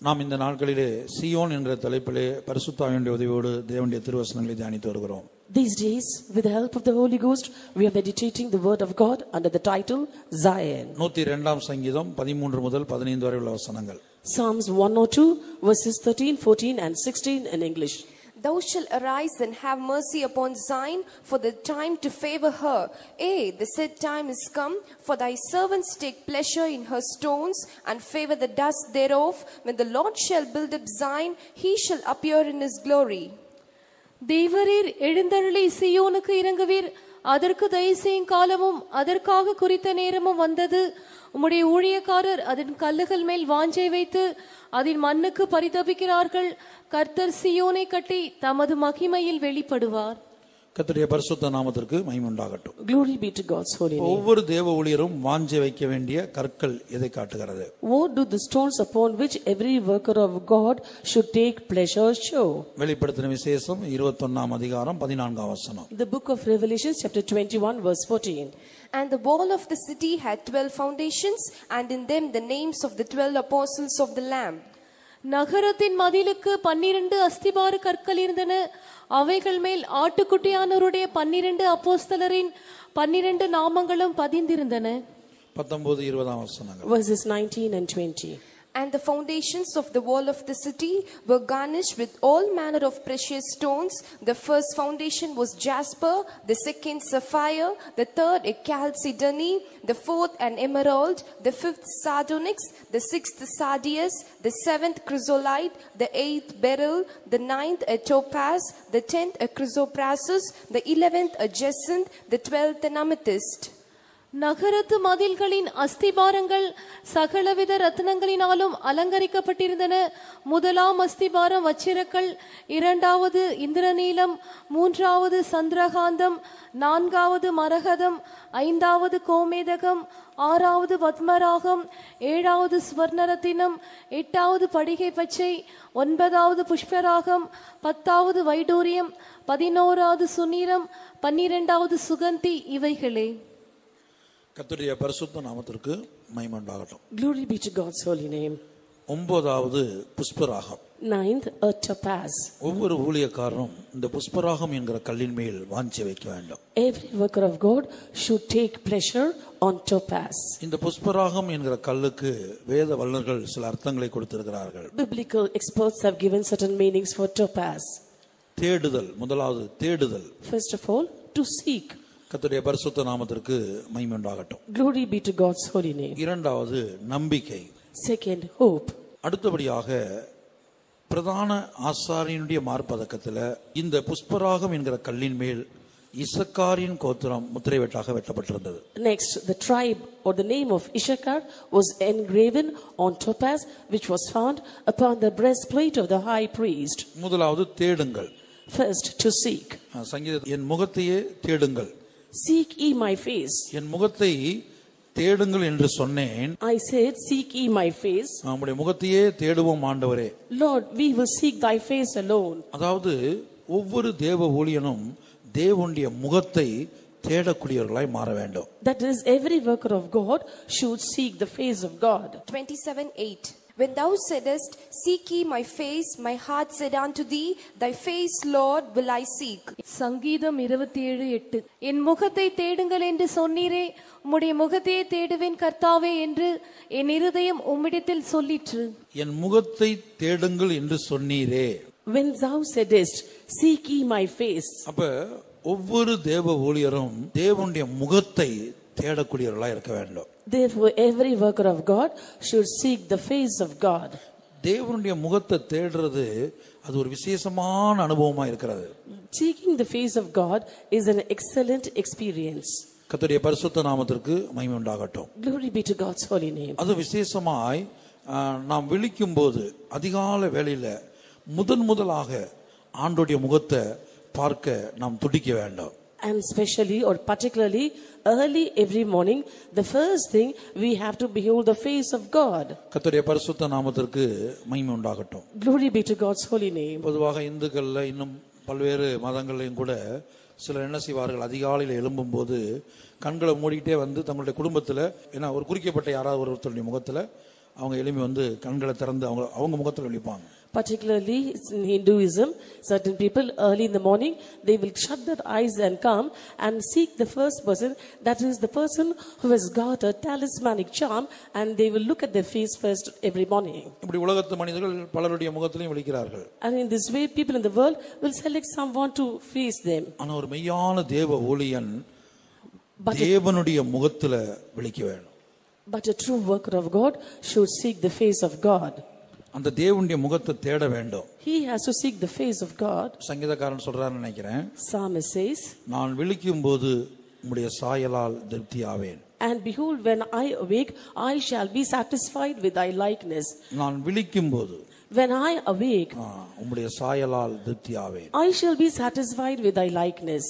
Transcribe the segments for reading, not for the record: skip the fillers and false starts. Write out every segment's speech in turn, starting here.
நாம் இந்த நாட்களிலே சியோன் என்ற தலைப்பிலே பரிசுத்த ஆவியானவருடைய உதவியோடு தேவனுடைய திருவசனங்களை தியானித்து வருகிறோம். These days, with the help of the Holy Ghost, we are meditating the word of God under the title Zion. 102 சங்கீதம் 13 முதல் 15 வரை உள்ள வசனங்கள். Psalms 102 verses 13, 14 and 16 in English. Thou shalt arise and have mercy upon Zion, for the time to favor her. The set time is come, for thy servants take pleasure in her stones, and favor the dust thereof. When the Lord shall build up Zion, he shall appear in his glory. தேவரீர் எழுந்தருளி சீயோனுக்கு இறங்குவீர், அதற்கு தயவு செய்யும் காலமும் அதற்காக குறித்த நேரமும் வந்தது. உம்முடைய ஊழியக்காரர் அதன் கல்லுகள் மேல் வாஞ்சை வைத்து அதன் மண்ணுக்கு பரிதபிக்கிறார்கள். கர்த்தர் சீயோனை கட்டி தமது மகிமையில் வெளிப்படுவார். கர்த்தருடைய பரிசுத்த நாமத்திற்கு மகிமை உண்டாகட்டும். Glory be to God's holy name. ஒவ்வொரு தேவ ஊழியரும் வாஞ்சை வைக்க வேண்டிய கற்கள் எதை காட்டுகிறது? What do the stones upon which every worker of God should take pleasure show? வெளிப்படுத்தின விசேஷம் 21 அதிகாரம் 14 வசனம். The book of Revelation chapter 21 verse 14. And the wall of the city had 12 foundations, and in them the names of the 12 apostles of the Lamb. நகரத்தின் மதிலுக்கு 12 அஸ்திபார கற்கள் இருந்தன. அவைகள் மேல் ஆட்டுக்குட்டியானவருடைய 12 அப்போஸ்தலரின் 12 நாமங்களும் பதிந்திருந்தன. 19-20 வசனங்கள். Verses 19 and 20. And the foundations of the wall of the city were garnished with all manner of precious stones. The first foundation was jasper, the second sapphire, the third a chalcedony, the fourth an emerald, the fifth sardonyx, the sixth sardius, the seventh chrysolite, the eighth beryl, the ninth a topaz, the 10th a chrysoprasus, the 11th a jacinth, the 12th an amethyst. நகரத்து மதில்களின் அஸ்திபாரங்கள் சகலவித ரத்னங்களினாலும் அலங்கரிக்கப்பட்டிருந்தன. முதலாம் அஸ்திபாரம் வச்சிரக்கல், இரண்டாவது இந்திரநீலம், மூன்றாவது சந்திரகாந்தம், நான்காவது மரகதம், ஐந்தாவது கோமேதகம், ஆறாவது பத்மராகம், ஏழாவது ஸ்வர்ணரத்தினம், எட்டாவது படிகை பச்சை, ஒன்பதாவது புஷ்பராகம், பத்தாவது வைடூரியம், 11வது சுநீரம், 12வது சுகந்தி. இவைகளே. கர்த்தருடைய பரிசுத்த நாமத்திற்கு மகிமை உண்டாகட்டும். Glory be to God's holy name. 9வது புஷ்பராகம். 9th a topaz. ஒவ்வொரு ஊழியக்காரரும் இந்த புஷ்பராகம் என்கிற கல்லின் மேல் வாஞ்சை வைக்க வேண்டும். Every worker of God should take pleasure on topaz. இந்த புஷ்பராகம் என்கிற கல்லுக்கு வேத வல்லுநர்கள் சில அர்த்தங்களை கொடுத்திருக்கிறார்கள். Biblical experts have given certain meanings for topaz. தேடுதல், முதலாவது தேடுதல். First of all, to seek. கர்த்தருடைய பரிசுத்த நாமத்திற்கு மகிமை உண்டாகட்டும். Glory be to God's holy name. இரண்டாவது நம்பிக்கை. Second, hope. அடுத்தபடியாக பிரதான ஆசாரியனுடைய மார்பதக்கத்தில் இந்த புஷ்பராகம் என்கிற கல்லின் மேல் இசக்காரின் கோத்திரம் முத்திரை வெட்டாக வெட்டப்பட்டிருந்தது. Next, the tribe or the name of Issachar was engraven on topaz, which was found upon the breastplate of the high priest. முதலாவது தேடுங்கள். First, to seek. சங்கீதம், என் முகத்தையே தேடுங்கள். Seek ye my face. என் முகத்தை தேடுங்கள் என்று சொன்னேன். I said, seek ye my face. நம்முடைய முகத்தையே தேடுவோம் ஆண்டவரே. Lord, we will seek thy face alone. அதாவது ஒவ்வொரு தேவ ஊழியனும் தேவனுடைய முகத்தை தேடக்கூடியவர்களாய் மாற வேண்டும். That is, every worker of God should seek the face of God. 27:8. When thou saidest, seek ye my face, my heart said unto thee, thy face, Lord, will I seek. சங்கீதம் 27:8. என் முகத்தை தேடுங்கள் என்று சொன்னீரே, உம்முடைய முகத்தையே தேடுவேன் கர்த்தாவே என்று என் இருதயம் உம்மிடத்தில் சொல்லிற்று. என் முகத்தை தேடுங்கள் என்று சொன்னீரே. When thou saidest, seek ye my face. அப்ப ஒவ்வொரு தேவ ஊழியரும் தேவனுடைய முகத்தை தேடக்கூடியவர்களாய் இருக்க வேண்டும். Therefore, every worker of God should seek the face of God. தேவனுடைய முகத்தை தேடுறது அது ஒரு விசேஷமான அனுபவமா இருக்கிறது. Seeking the face of God is an excellent experience. கர்த்தருடைய பரிசுத்த நாமத்திற்கு மகிமை உண்டாகட்டும். Glory be to God's holy name. அது விசேஷமாய் நாம் விழிக்கும் போது அதிகாலை வேளையில முதலாக ஆண்டவருடைய முகத்தை பார்க்க நாம் துடிக்க வேண்டும். And especially or particularly early every morning, the first thing we have to behold the face of God. கர்த்தருடைய பரிசுத்த நாமத்திற்கு மகிமை உண்டாகட்டும். Glory be to God's holy name. பொதுவாக இந்துக்கள்ல இன்னும் பல்வேறு மதங்களையும் கூட சிலர் என்ன செய்வார்கள், அதிகாலையில் எழும்பும் போது கண்களை மூடிக்கிட்டே வந்து தங்களுடைய குடும்பத்தில் ஏன்னா ஒரு குறிக்கப்பட்ட யாராவது ஒருத்தருடைய முகத்தில் அவங்க எளிமை வந்து கண்களை திறந்து அவங்க முகத்தில் விழிப்பாங்க. Particularly in Hinduism, certain people early in the morning, they will shut their eyes and come and seek the first person, that is the person who has got a talismanic charm, and they will look at their face first every morning. இப்படி உலகத்து மனிதர்கள் பலருடைய முகத்திலையும் விழிக்கிறார்கள். And in this way people in the world will select someone to face them. ஆனா ஒரு மெய்யான தேவ ஊழியன் தேவனுடைய முகத்துல விழிக்க வேண்டும். But a true worker of God should seek the face of God. அந்த தேவனுடைய முகத்தை தேட வேண்டும். He has to seek the face of God. சங்கீதக்காரன் சொல்றான்னு நினைக்கிறேன். Psalmist says, நான் விழிக்கும்போது உம்முடைய சாயலால் திருப்தியாவேன். And behold, when I awake, I shall be satisfied with thy likeness. நான் விழிக்கும்போது When I awake, உம்முடைய சாயலால் திருப்தியாவேன். I shall be satisfied with thy likeness.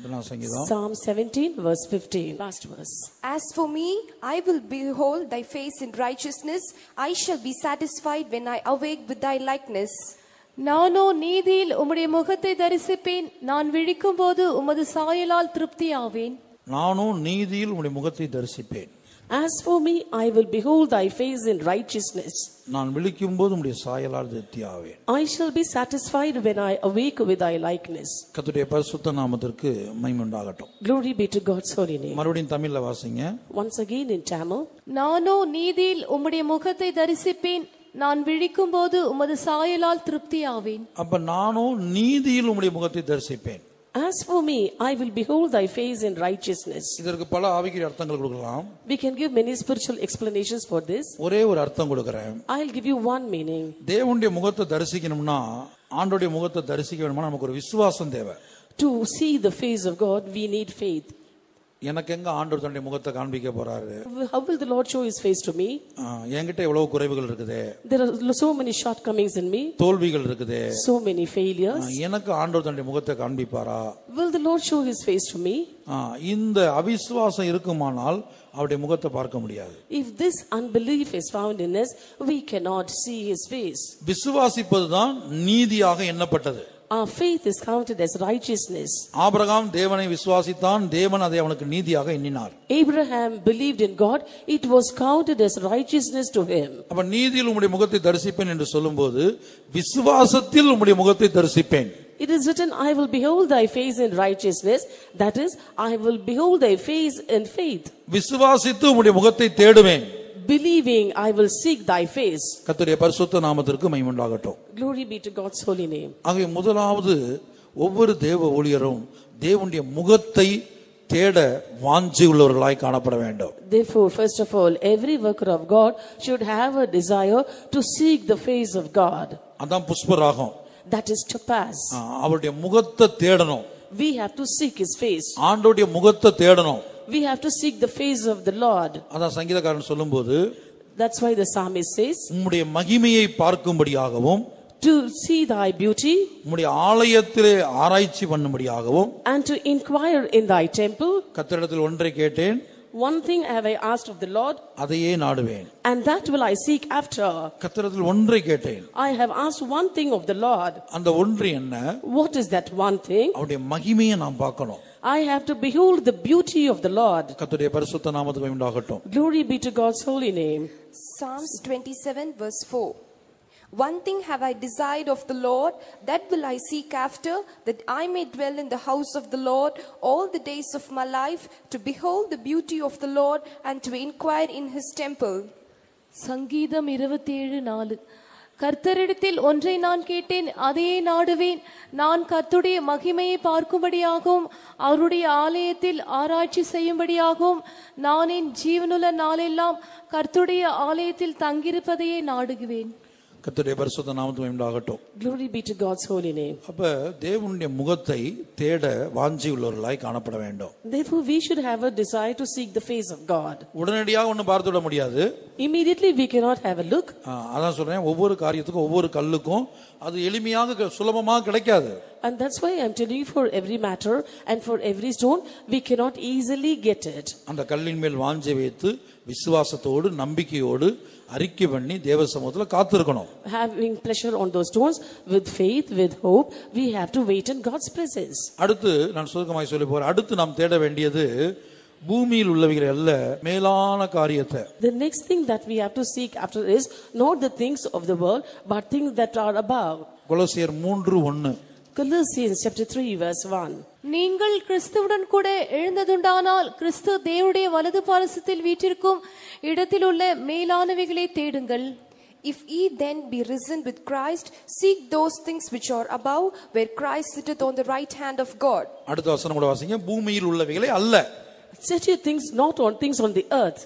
Psalm 17 verse 15, last verse. As for me, I will behold thy face in righteousness. I shall be satisfied when I awake with thy likeness. நானோ நீதியில் உம்முடைய முகத்தை தரிசிப்பேன். நான் விழிக்கும் போது உமது சாயலால் திருப்தியாவேன். நானோ நீதியில் உம்முடைய முகத்தை தரிசிப்பேன். As for me, I will behold thy face in righteousness. நான் விழிக்கும்போது உம்முடைய சாயலால் திருப்தியாவேன். I shall be satisfied when I awake with thy likeness. கர்த்தருடைய பரிசுத்த நாமத்திற்கு மகிமை உண்டாகட்டும். Glory be to God's holy name. மறுபடியும் தமிழ்ல வாசிங்க. Once again in Tamil. நானோ நீதியில் உம்முடைய முகத்தை தரிசிப்பேன். நான் விழிக்கும் போது உமது சாயலால் திருப்தியாவேன். அப்ப நானோ நீதியில் உம்முடைய முகத்தை தரிசிப்பேன். As for me, I will behold thy face in righteousness. இதற்கு பல ஆவிக்குரிய அர்த்தங்கள் கொடுக்கலாம். We can give many spiritual explanations for this. ஒரே ஒரு அர்த்தம் கொடுக்கிறேன். I'll give you one meaning. தேவனுடைய முகத்தை தரிசிக்கணும்னா, ஆண்டவருடைய முகத்தை தரிசிக்க வேணும்னா நமக்கு ஒரு விசுவாசம் தேவை. To see the face of God, we need faith. எனக்கு எங்க ஆண்டவர் தன்னுடைய முகத்தை காண்பிக்க போறாரு? How will the Lord show his face to me? என்கிட்ட எவ்வளவு குறைவுகள் இருக்குதே. There are so many shortcomings in me. தோல்விகள் இருக்குதே. So many failures. எனக்கு ஆண்டவர் தன்னுடைய முகத்தை காண்பிப்பாரா? Will the Lord show his face to me? இந்த அவிசுவாசம் இருக்குமானால் அவருடைய முகத்தை பார்க்க முடியாது. If this unbelief is found in us, we cannot see his face. விசுவாசிப்பதுதான் நீதியாக எண்ணப்பட்டது. Our faith is counted as righteousness. Abraham தேவனை விசுவாசித்தான், தேவன் அதை அவனுக்கு நீதியாக எண்ணினார். Abraham believed in God, it was counted as righteousness to him. அப்ப நீதியில் உம்முடைய முகத்தை தரிசிப்பேன் என்று சொல்லும்போது விசுவாசத்தில் உம்முடைய முகத்தை தரிசிப்பேன். It is written, I will behold thy face in righteousness, that is, I will behold thy face in faith. விசுவாசித்து உம்முடைய முகத்தை தேடுவேன். Believing, I will seek thy face. கர்த்தருடைய பரிசுத்த நாமத்திற்கு மகிமை உண்டாகட்டும். Glory be to God's holy name. ஆகவே முதலாவது ஒவ்வொரு தேவ ஊழியரும் தேவனுடைய முகத்தை தேட வாஞ்சை உள்ளவர்களாய் காணப்பட வேண்டும். Therefore, first of all, every worker of God should have a desire to seek the face of God. அதான் புஷ்பராகம். That is topaz. அவருடைய முகத்தை தேடணும். We have to seek his face. ஆண்டவருடைய முகத்தை தேடணும். We have to seek the face of the Lord. அதான் சங்கீதக்காரன் சொல்லும்போது, that's why the psalmist says, உம்முடைய மகிமையை பார்க்கும்படியாகவும், to see thy beauty, உம்முடைய ஆலயத்திலே ஆராய்ச்சி பண்ணும்படியாகவும், and to inquire in thy temple. கர்த்தரிடத்தில் ஒன்றை கேட்டேன், one thing have I asked of the Lord, அதையே நாடுவேன். and that will I seek after. கர்த்தரிடத்தில் ஒன்றை கேட்டேன், I have asked one thing of the Lord. அந்த ஒன்று என்ன? What is that one thing? அவருடைய மகிமையை நாம் பார்க்கணும். I have to behold the beauty of the Lord. கர்த்தருடைய பரிசுத்த நாமத்துக்கு மகிமை உண்டாகட்டும். Glory be to God's holy name. Psalms 27 verse 4. One thing have I desired of the Lord, that will I seek after, that I may dwell in the house of the Lord all the days of my life, to behold the beauty of the Lord and to inquire in his temple. சங்கீதம் 27:4. கர்த்தரிடத்தில் ஒன்றை நான் கேட்டேன், அதையே நாடுவேன். நான் கர்த்தருடைய மகிமையை பார்க்கும்படியாகவும் அவருடைய ஆலயத்தில் ஆராய்ச்சி செய்யும்படியாகவும் நான் என் ஜீவனுள்ள நாளெல்லாம் கர்த்தருடைய ஆலயத்தில் தங்கியிருப்பதையே நாடுகிறேன். கர்த்தருடைய பரிசுத்த நாமத்துக்கு மகிமை உண்டாகட்டும். Glory be to God's holy name. அப்ப தேவனுடைய முகத்தை தேட வாஞ்சை உள்ளவர்களாய் காணப்பட வேண்டும். Therefore, we should have a desire to seek the face of God. உடனடியாக ஒன்னும் பார்த்து விட முடியாது. Immediately we cannot have a look. அதான் சொல்றேன், ஒவ்வொரு காரியத்துக்கும் ஒவ்வொரு கல்லுக்கும் அது எளிமையாக சுலபமாக கிடைக்காது. And that's why I'm telling you, for every matter and for every stone, we cannot easily get it. அந்த கல்லின் மேல் வாஞ்சை வைத்து விசுவாசத்தோடு நம்பிக்கையோடு அறிக்கை பண்ணி தேவ சமூகத்தில் காத்திருக்கணும். Having pleasure on those stones, with faith, with hope, we have to wait in God's presence. அடுத்து நான் சுருக்கமாய் சொல்லி போறேன். அடுத்து நாம் தேட வேண்டியது பூமியில் உள்ளவைகளை அல்ல, மேலான காரியத்தை. The next thing that we have to seek after is not the things of the world, but things that are above. கொலோசியர் 3:1. Colossians chapter 3 verse 1. நீங்கள் கிறிஸ்துவுடன் கூட எழுந்ததுண்டானால் கிறிஸ்து தேவனுடைய வலது பாரசத்தில் வீற்றிருக்கும் இடத்தில் உள்ள மேலானவைகளை தேடுங்கள். If ye then be risen with Christ, seek those things which are above, where Christ sitteth on the right hand of God. அடுத்த வசனம் கூட வாசிங்க. பூமியில் உள்ளவைகளை அல்ல. Set your things not on things on the earth.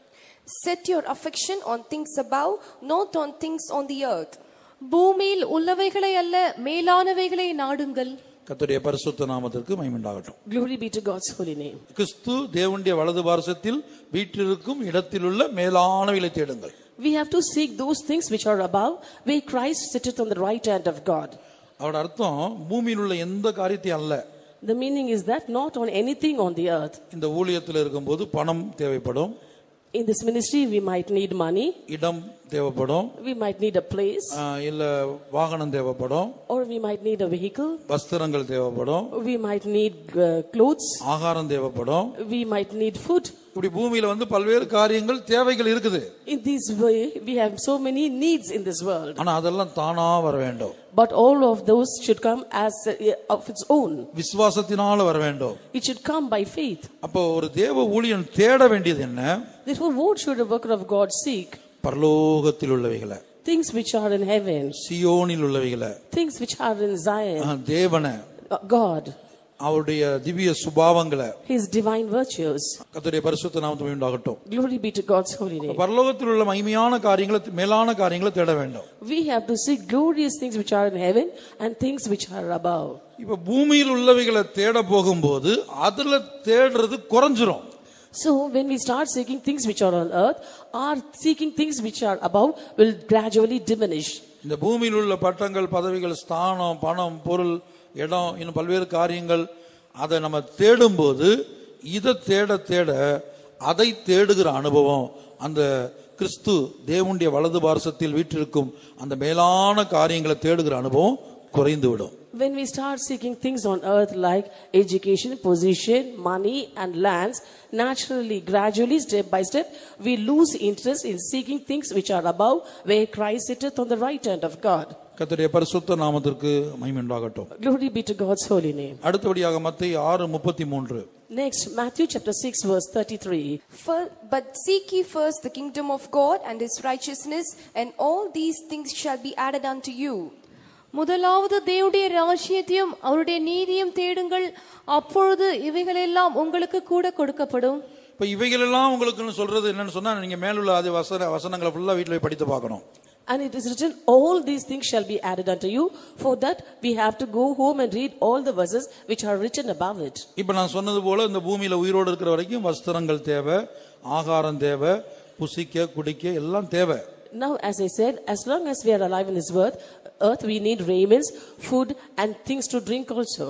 Set your affection on things above, not on things on the earth. பூமியில் உள்ளவைகளை அல்ல, மேலானவைகளை நாடுங்கள். கர்த்தருடைய பரிசுத்த நாமத்திற்கு மகிமை உண்டாகட்டும். Glory be to God's holy name. கிறிஸ்து தேவனுடைய வலது பாரசத்தில் வீற்றிருக்கும் இடத்திலுள்ள மேலானவைகளை தேடுங்கள். We have to seek those things which are above, where Christ sitteth on the right hand of God. அவரோட அர்த்தம் பூமியில் உள்ள எந்த காரியத்தையும் அல்ல. The meaning is that not on anything on the earth. இந்த ஊழியத்தில் இருக்கும்போது பணம் தேவைப்படும். In this ministry we might need money, இடம் தேவைப்படும், we might need a place, இல்ல வாகனம் தேவைப்படும், or we might need a vehicle, வஸ்திரங்கள் தேவைப்படும், we might need clothes, ஆகாரம் தேவைப்படும். we might need food. இப்படி பூமியில பல்வேறு காரியங்கள் தேவைகள் இருக்குது. In this way we have so many needs in this world. ஆனா அதெல்லாம் தானா வர வேண்டும். But all of those should come as of its own. விசுவாசத்தினால வர வேண்டும். It should come by faith. அப்போ ஒரு தேவ ஊழியன் தேட வேண்டியது என்ன? Therefore what should a worker of God seek? பரலோகத்தில் உள்ளவைகளை, Things which are in heaven, சியோனில் உள்ளவைகளை, things which are in Zion, தேவனை, God, அவருடைய திவ்ய சுபாவங்களை, His divine virtues. கர்த்தருடைய பரிசுத்த நாமத்துக்கு உண்டாகட்டும். Glory be to God's holy name. பரலோகத்தில் உள்ள மகிமையான காரியங்களை, மேலான காரியங்களை தேட வேண்டும். We have to seek glorious things which are in heaven and things which are above. இப்ப பூமியில் உள்ளவைகளை தேட போகும்போது அதுல தேடுறது குறைஞ்சிரும். So when we start seeking things which are on earth, or seeking things which are above will gradually diminish. இந்த பூமியில் உள்ள பட்டங்கள், பதவிகள், ஸ்தானம், பணம், பொருள், இடம், இன்னும் பல்வேறு காரியங்கள், அதை நம்ம தேடும்போது இதை தேட தேட அதை தேடுகிற அனுபவம், அந்த கிறிஸ்து தேவனுடைய வலது பாரசத்தில் வீற்றிருக்கும் அந்த மேலான காரியங்களை தேடுகிற அனுபவம் குறைந்து விடும். When we start seeking things on earth like education, position, money and lands, naturally, gradually, step by step, we lose interest in seeking things which are above, where Christ sitteth on the right hand of God. கர்த்தருடைய பரிசுத்த நாமத்திற்கு மகிமை உண்டாகட்டும். Glory be to God's holy name. அடுத்தபடியாக மத்தேயு 6:33. Next, Matthew chapter 6 verse 33. But seek ye first the kingdom of God and His righteousness, and all these things shall be added unto you. முதலாவது தேவனுடைய ராஜ்யத்தையும் அவருடைய நீதியும் தேடுங்கள், அப்பொழுது இவைகளெல்லாம் உங்களுக்கு கூட கொடுக்கப்படும். இப்ப இவைகளெல்லாம் உங்களுக்கு சொல்றது என்னன்னு சொன்னா, நீங்க மேலுள்ள அது வசனங்களை ஃபுல்லா வீட்டுல படித்து பார்க்கணும். And it is written, all these things shall be added unto you. For that we have to go home and read all the verses which are written above it. இப்ப நான் சொன்னது போல இந்த பூமியில உயிரோடு இருக்கிற வரைக்கும் வஸ்திரங்கள் தேவை, ஆகாரம் தேவை, புசிக்க குடிக்க எல்லாம் தேவை. Now as I said, as long as we are alive in this earth we need raiments, food and things to drink also.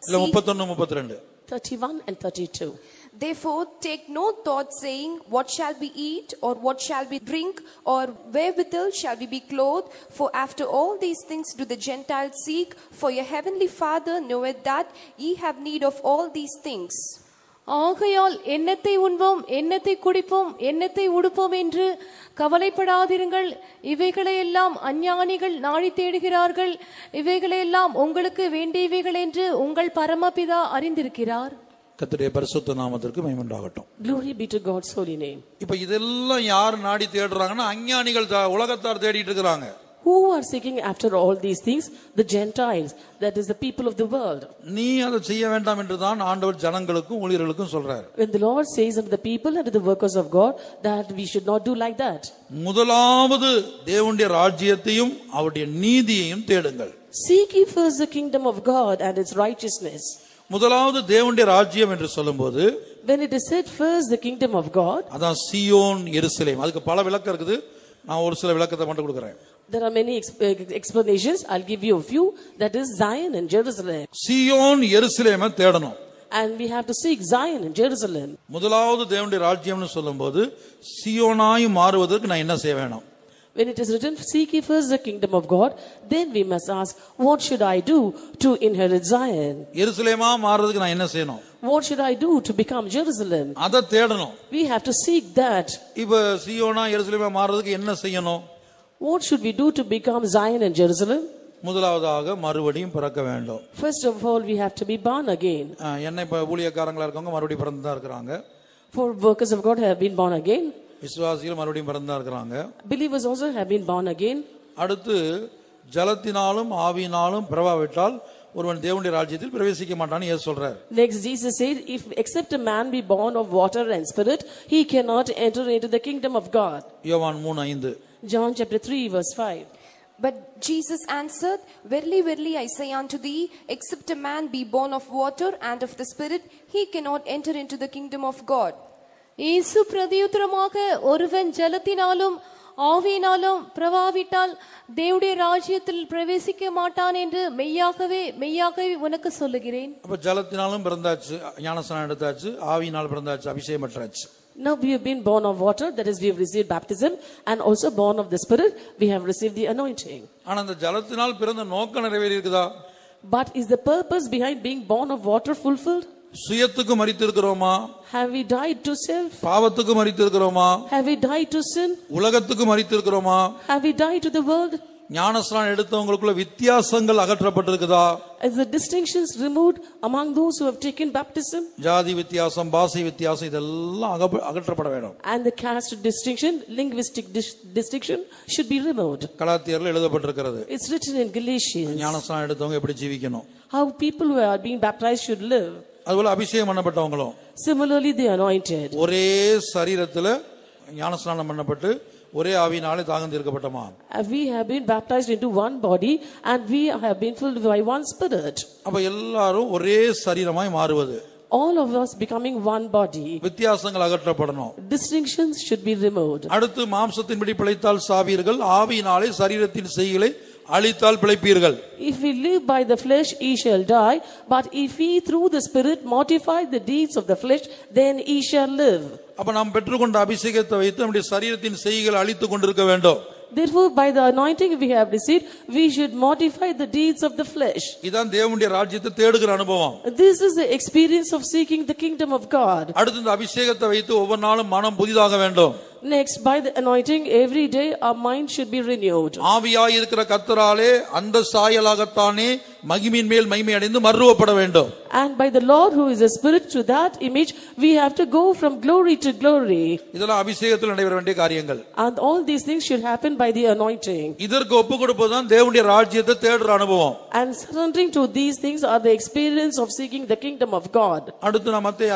31-32. 31 and 32. Therefore take no thought, saying, what shall we eat, or what shall we drink, or wherewithal shall we be clothed? For after all these things do the Gentiles seek, for your heavenly Father knoweth that ye have need of all these things. ஆகையால் என்னத்தை உண்போம், என்னத்தை குடிப்போம், என்னத்தை உடுப்போம் என்று கவலைப்படாதிருங்கள். இவைகளையெல்லாம் அஞ்ஞானிகள் நாடி தேடுகிறார்கள். இவைகளையெல்லாம் உங்களுக்கு வேண்டியவைகள் என்று உங்கள் பரமபிதா அறிந்திருக்கிறார். கர்த்தருடைய பரிசுத்த நாமத்திற்கு மகிமை உண்டாகட்டும். Glory be to God's holy name. இப்ப இதெல்லாம் யார் நாடி தேடுறாங்கன்னா, அஞ்ஞானிகள் உலகத்தார் தேடிட்டு இருக்காங்க. Who are seeking after all these things? The Gentiles, that is the people of the world. நீ அதை செய்ய வேண்டாம் என்று தான் ஆண்டவர் ஜனங்களுக்கும் ஊழியர்களுக்கும் சொல்றார். When the Lord says unto the people and to the workers of God that we should not do like that. முதலாவது தேவனுடைய ராஜ்யத்தையும் அவருடைய நீதியையும் தேடுங்கள். Seek ye first the kingdom of God and its righteousness. முதலாவது தேவனுடைய ராஜ்யம் என்று சொல்லும்போது, when it is said first the kingdom of God, அதான் சியோன் எருசலேம். அதுக்கு பல விளக்கம் இருக்குது. நான் ஒரு சில விளக்கத்தை மட்டும் கொடுக்கிறேன். There are many explanations. I'll give you a few. That is Zion and Jerusalem. Zion எருசலேமை தேடணும். And we have to seek Zion and Jerusalem. முதலாவது தேவனுடைய ராஜ்யம்னு சொல்லும்போது, சியோனாய் மாறுவதற்கு நான் என்ன செய்ய வேணும்? When it is written, seek ye first the kingdom of God, then we must ask, what should I do to inherit Zion? எருசலேமா மாறுவதற்கு நான் என்ன செய்யணும்? What should I do to become Jerusalem? அதை தேடணும். We have to seek that. இப்ப சீயோனா எருசலேமா மாறதுக்கு என்ன செய்யணும்? What should we do to become Zion and Jerusalem? முதலாவதாக மறுபடியும் பிறக்க வேண்டும். First of all, we have to be born again. என்ன இப்ப ஊழியக்காரங்களா இருக்கவங்க மறுபடியும் பிறந்தா இருக்காங்க. For workers of God have been born again. விசுவாசிகள் மறுபடியும் பிறந்தா இருக்காங்க. Believers also have been born again. அடுத்து ஜலத்தினாலும் ஆவியினாலும் பிறவாவிட்டால் ஒருவன் தேவனுடைய ராஜ்யத்தில் பிரவேசிக்க மாட்டான்னு இயேசு சொல்றார். Next, Jesus said, if except a man be born of water and spirit, he cannot enter into the kingdom of God. யோவான் 3:5. John chapter 3 verse 5. But Jesus answered, Verily, verily, I say unto thee, except a man be born of water and of the Spirit, he cannot enter into the kingdom of God. இயேசு பிரதியுத்தரமாக, ஒருவன் ஜலத்தினாலும் ஆவியினாலும் பிரவாவிட்டால் தேவனுடைய ராஜ்யத்தில் பிரவேசிக்க மாட்டான் என்று மெய்யாகவே மெய்யாகவே உனக்கு சொல்லுகிறேன். அப்ப ஜலத்தினாலும் பிறந்தாச்சு, ஞானஸ்நானம் எடுத்தாச்சு, ஆவியினால் பிறந்தாச்சு, அபிஷேகம் பெற்றாச்சு. Now we have been born of water, that is we have received baptism, and also born of the Spirit, we have received the anointing. ஆனா அந்த ஜலத்தினால் பிறந்த நோக்கம் நிறைவேறி இருக்குதா? But is the purpose behind being born of water fulfilled? சுயத்துக்கு மரித்து இருக்கிறோமா? Have we died to self? பாவத்துக்கு மரித்து இருக்கிறோமா? Have we died to sin? உலகத்துக்கு மரித்து இருக்கிறோமா? Have we died to the world? ஞானஸ்நானம் எடுத்தவங்களுக்குள்ள வித்தியாசங்கள் அகற்றப்பட்டிருக்குதா? Is the distinctions removed among those who have taken baptism? ஜாதி வித்தியாசம், பாஷை வித்தியாசம் இதெல்லாம் அகற்றப்பட வேண்டும். And the caste distinction, linguistic distinction should be removed. கலாத்தியர்ல எழுதப்பட்டிருக்கிறது. It's written in Galatians. ஞானஸ்நானம் எடுத்தவங்க எப்படி ஜீவிக்கணும்? How people who are being baptized should live. அதுபோல அபிஷேகம் பண்ணப்பட்டவங்களும் Similarly, the anointed. ஒரே சரீரத்துல ஞானஸ்நானம் பண்ணப்பட்டு ஒரே ஆவியினாலே தாகம் தீர்க்கப்பட்டமா? We have been baptized into one body and we have been filled by one spirit. அப்ப எல்லாரும் ஒரே சரீரமாய் மாறுவது. All of us becoming one body. வித்தியாசங்கள் அகற்றப்படணும். Distinctions should be removed. அடுத்து மாம்சத்தின்படி பிழைத்தால் சாவீர்கள், ஆவியினாலே சரீரத்தின் செய்களை அழித்தால் பிழைப்பீர்கள். If we live by the flesh, ye shall die. But if we through the Spirit mortify the deeds of the flesh, then ye shall live. அப்ப நாம் பெற்றுக்கொண்ட அபிஷேகத்தை வைத்து நம்முடைய சரீரத்தின் செய்களை அழித்துக் கொண்டிருக்க வேண்டும். Therefore, by the anointing we have received, we should mortify the deeds of the flesh. இதான் தேவனுடைய ராஜ்யத்தை தேடுகிற அனுபவம். This is the experience of seeking the kingdom of God. அடுத்து இந்த அபிஷேகத்தை வைத்து ஒவ்வொரு நாளும் மனம் புதிதாக வேண்டும். Next, by the anointing, every day our mind should be renewed. ஆவியாய் இருக்கிற கர்த்தராலே அந்த சாயலாகத்தானே மகிமையின் மேல் மகிமை அடைந்து மறுரூபப்பட வேண்டும். And by the Lord who is a spirit, to that image we have to go from glory to glory. இதெல்லாம் அபிஷேகத்தில் நடைபெற வேண்டிய காரியங்கள். And all these things should happen by the anointing. இதற்கு ஒப்புக்கொடுப்பதுதான் தேவனுடைய ராஜ்யத்தை தேடுற அனுபவம். And surrendering to these things are the experience of seeking the kingdom of God. அடுத்து நாம் மத்தேயு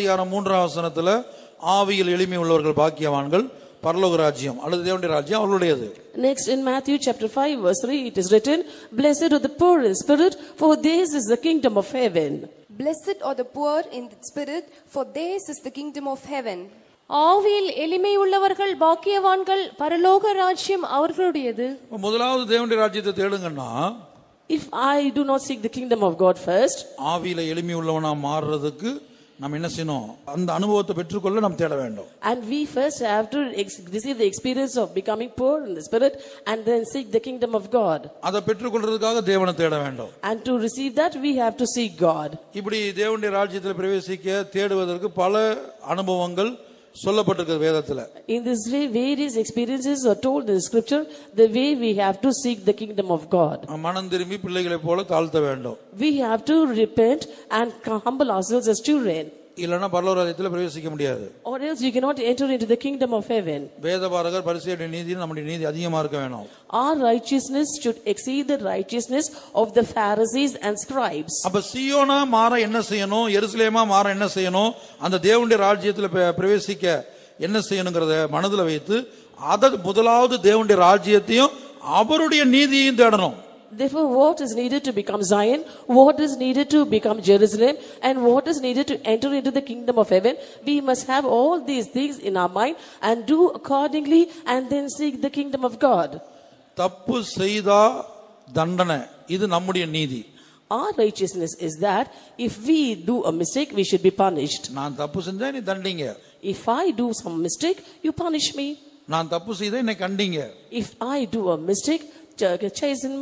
5:3 ஆவியில் எளிமை உள்ளவர்கள் பாக்கியவான்கள், பரலோக ராஜ்யம் அல்லது தேவனுடைய ராஜ்யம் அவர்களுடையது. Next, in Matthew chapter 5 verse 3 it is written, Blessed are the poor in spirit, for theirs is the kingdom of heaven. Blessed are the poor in spirit, for theirs is the kingdom of heaven. ஆவியில் எளிமை உள்ளவர்கள் பாக்கியவான்கள், பரலோக ராஜ்யம் அவர்களுடையது. முதலாவது தேவனுடைய ராஜ்யத்தை தேடுங்கன்னா, If I do not seek the kingdom of God first, ஆவியில எளிமை உள்ளவனா மாறுறதுக்கு நாம் என்ன செய்யணும்? அந்த அனுபவத்தை பெற்றுக்கொள்ள நாம் தேட வேண்டும். And we first have to receive the experience of becoming poor in the spirit and then seek the kingdom of God. அதை பெற்றுக்கொள்றதுக்காக தேவனை தேட வேண்டும். And to receive that we have to seek God. இப்படி தேவனுடைய ராஜ்யத்தில் பிரவேசிக்க தேடுவதற்கு பல அனுபவங்கள் சொல்லப்பட்டிருக்கு வேதத்துல. In this way, various experiences are told in the scripture, the way we have to seek the kingdom of God. மனம் திரும்பி பிள்ளைகளை போல தாழ்த்த வேண்டும். We have to repent and humble ourselves as children. இல்லனா பரலோக ராஜ்யத்தில் பிரவேசிக்க முடியாது. Or else you cannot enter into the kingdom of heaven. வேதபாரகர் பரிசேயருடைய நீதி நம்முடைய நீதி அதிகமா இருக்க வேணும். Our righteousness should exceed the righteousness of the Pharisees and scribes. அப்ப சீயோனா மாற என்ன செய்யணும்? எருசலேமா மாற என்ன செய்யணும்? அந்த தேவனுடைய ராஜ்யத்தில் பிரவேசிக்க என்ன செய்யணும்ங்கறத மனதில் வைத்து அத முதலாவது தேவனுடைய ராஜ்யத்தையும் அவருடைய நீதியையும் தேடணும். Therefore, what is needed to become Zion, what is needed to become Jerusalem, and what is needed to enter into the kingdom of heaven, we must have all these things in our mind and do accordingly and then seek the kingdom of God. தப்பு செய்தா தண்டனை, இது நம்முடைய நீதி. Our righteousness is that if we do a mistake, we should be punished. நான் தப்பு செஞ்சா நீ தண்டிங்க. If I do some mistake, you punish me. நான் தப்பு செய்தா என்னை கண்டிங்க. If I do a mistake, chasten me.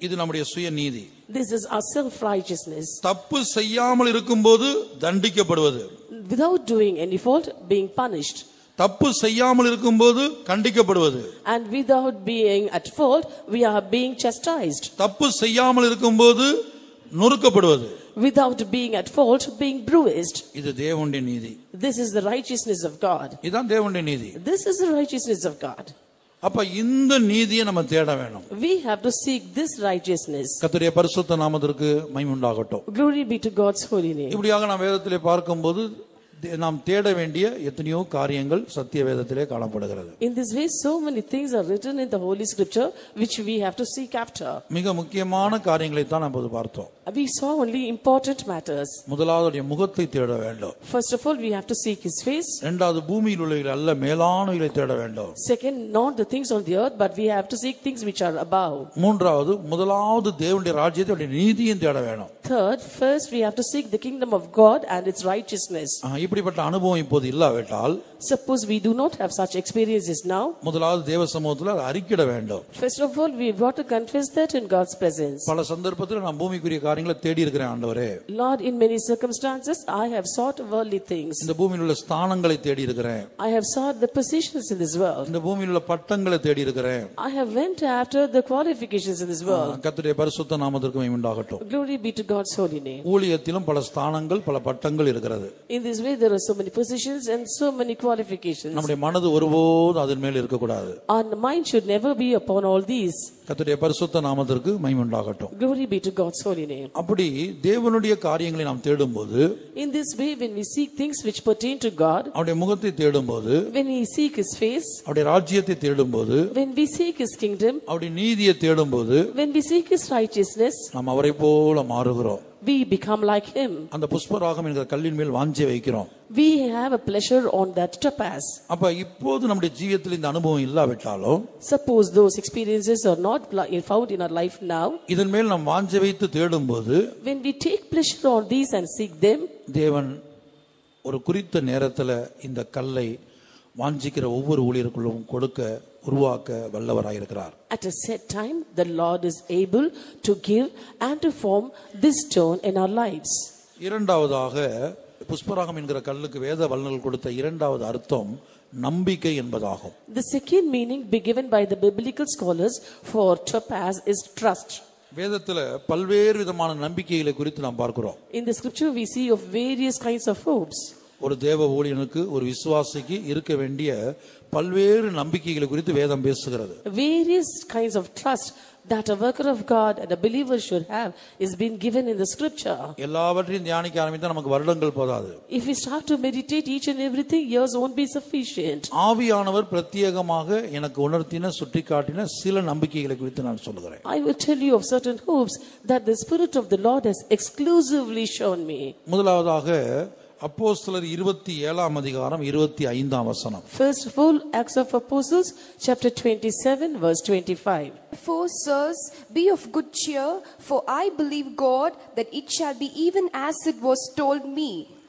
இது நம்முடைய சுயநீதி. This is our self-righteousness. தப்பு செய்யாமல் இருக்கும்போது தண்டிக்கப்படுவது, Without doing any fault, being punished. தப்பு செய்யாமல் இருக்கும்போது கண்டிக்கப்படுவது, And without being at fault, we are being chastised. தப்பு செய்யாமல் இருக்கும்போது நொறுக்கப்படுவது, Without being at fault, being bruised. இது தேவனுடைய நீதி. This is the righteousness of God. இதுதான் தேவனுடைய நீதி. This is the righteousness of God. அப்ப இந்த நீதியை நம்ம தேட வேணும். We have to seek this righteousness. கர்த்தருடைய பரிசுத்த நாமத்திற்கு மகிமை உண்டாகட்டும். Glory be to God's holy name. இப்படியாக நாம் வேதத்திலே பார்க்கும்போது நாம் தேட வேண்டிய எத்தனையோ காரியங்கள் சத்திய வேதத்திலே காணப்படுகிறது. In this way, so many things are written in the Holy Scripture which we have to seek after. மிக முக்கியமான காரியங்களை தான் நாம் பார்த்தோம். We saw only important matters. முதலாவது முகத்தை தேட வேண்டும். First of all, we have to seek His face. இரண்டாவது பூமியில் உள்ளவைகளை அல்ல மேலானவைகளை தேட வேண்டும். Second, not the things on the earth, but we have to seek things which are above. மூன்றாவது முதலாவது தேவனுடைய ராஜ்யத்தை அவருடைய நீதியை தேட வேண்டும். Third, first we have to seek the kingdom of God and its righteousness. இப்படிப்பட்ட அனுபவம் இப்போது இல்லாவிட்டால், Suppose we do not have such experiences now. முதலாவது தேவ சமூகத்தில் அதை அறிக்கிட வேண்டும். First of all, we have got to confess that in God's presence. பல சந்தர்ப்பத்தில் நான் பூமிக்குரிய காரியங்களை தேடி இருக்கிறேன் ஆண்டவரே. Lord, in many circumstances I have sought worldly things. இந்த பூமியில் உள்ள ஸ்தானங்களை தேடி இருக்கிறேன். I have sought the positions in this world. இந்த பூமியில் உள்ள பட்டங்களை தேடி இருக்கிறேன். I have went after the qualifications in this world. கர்த்தருடைய பரிசுத்த நாமத்திற்கு மகிமை உண்டாகட்டும். Glory be to God's holy name. ஊழியத்திலும் பல ஸ்தானங்கள் பல பட்டங்கள் இருக்கிறது. In this way there are so many positions and so many qualifications. நம்முடைய மனது ஒருபோதும் அதன் மேல் இருக்க கூடாது. Our mind should never be upon all these. கர்த்தருடைய பரிசுத்த நாமத்திற்கு மகிமை உண்டாகட்டும். Glory be to God's holy name. அப்படி தேவனுடைய காரியங்களை நாம் தேடும்போது, In this way, when we seek things which pertain to God, அவருடைய முகத்தை தேடும்போது, when we seek His face, அவருடைய ராஜ்யத்தை தேடும்போது, when we seek His kingdom, அவருடைய நீதியை தேடும்போது, when we seek His righteousness, நாம் அவரை போல மாறுகிறோம். we become like Him. அந்த புஷ்பராகம் என்கிற கல்லின் மேல் வாஞ்சை வைக்கிறோம். We have a pleasure on that topaz. அப்ப இப்போது நம்முடைய ஜீவியத்தில் இந்த அனுபவம் இல்லாவிட்டாலும், Suppose those experiences are not found in our life now, இதன் மேல் நாம் வாஞ்சை வைத்து தேடும்போது, when we take pleasure on these and seek them, தேவன் ஒரு குறித்த நேரத்தில் இந்த கல்லை வாஞ்சிக்கிற ஒவ்வொரு ஊழியருக்குள்ளும் கொடுக்க உருவாக்க வல்லவராயிருக்கிறார். at a set time the Lord is able to give and to form this stone in our lives. இரண்டாவதாக புஷ்பராகம் என்கிற கல்லுக்கு வேத வல்லுநர்கள் கொடுத்த இரண்டாவது அர்த்தம் நம்பிக்கை என்பதாகும். The second meaning be given by the biblical scholars for topaz is trust. வேதத்துல பல்வேறு விதமான நம்பிக்கைகளை குறித்து நாம் பார்க்கிறோம். In the scripture we see of various kinds of hopes. ஒரு தேவ ஊழியனுக்கு ஒரு விசுவாசிக்கு இருக்க வேண்டிய பல்வேறு நம்பிக்கைகளை குறித்து வேதம் பேசுகிறது. Various kinds of trust that a worker of God and a believer should have is being given in the scripture. எல்லாவற்றையும் தியானிக்க ஆரம்பித்தா நமக்கு வருடங்கள் போதாது. If we start to meditate each and everything, years won't be sufficient. ஆவியானவர் பிரத்யேகமாக எனக்கு உணர்த்தின சுட்டிக்காட்டின சில நம்பிக்கைகளை குறித்து நான் சொல்லுகிறேன். I will tell you of certain hopes that the Spirit of the Lord has exclusively shown me. முதலாவதாக அப்போஸ்தலர் 27 அதிகாரம் 25 வசனம். First of all, Acts of Apostles chapter 27 verse 25. Therefore, sirs, be of good cheer, for I believe God that it shall be even as it was told me.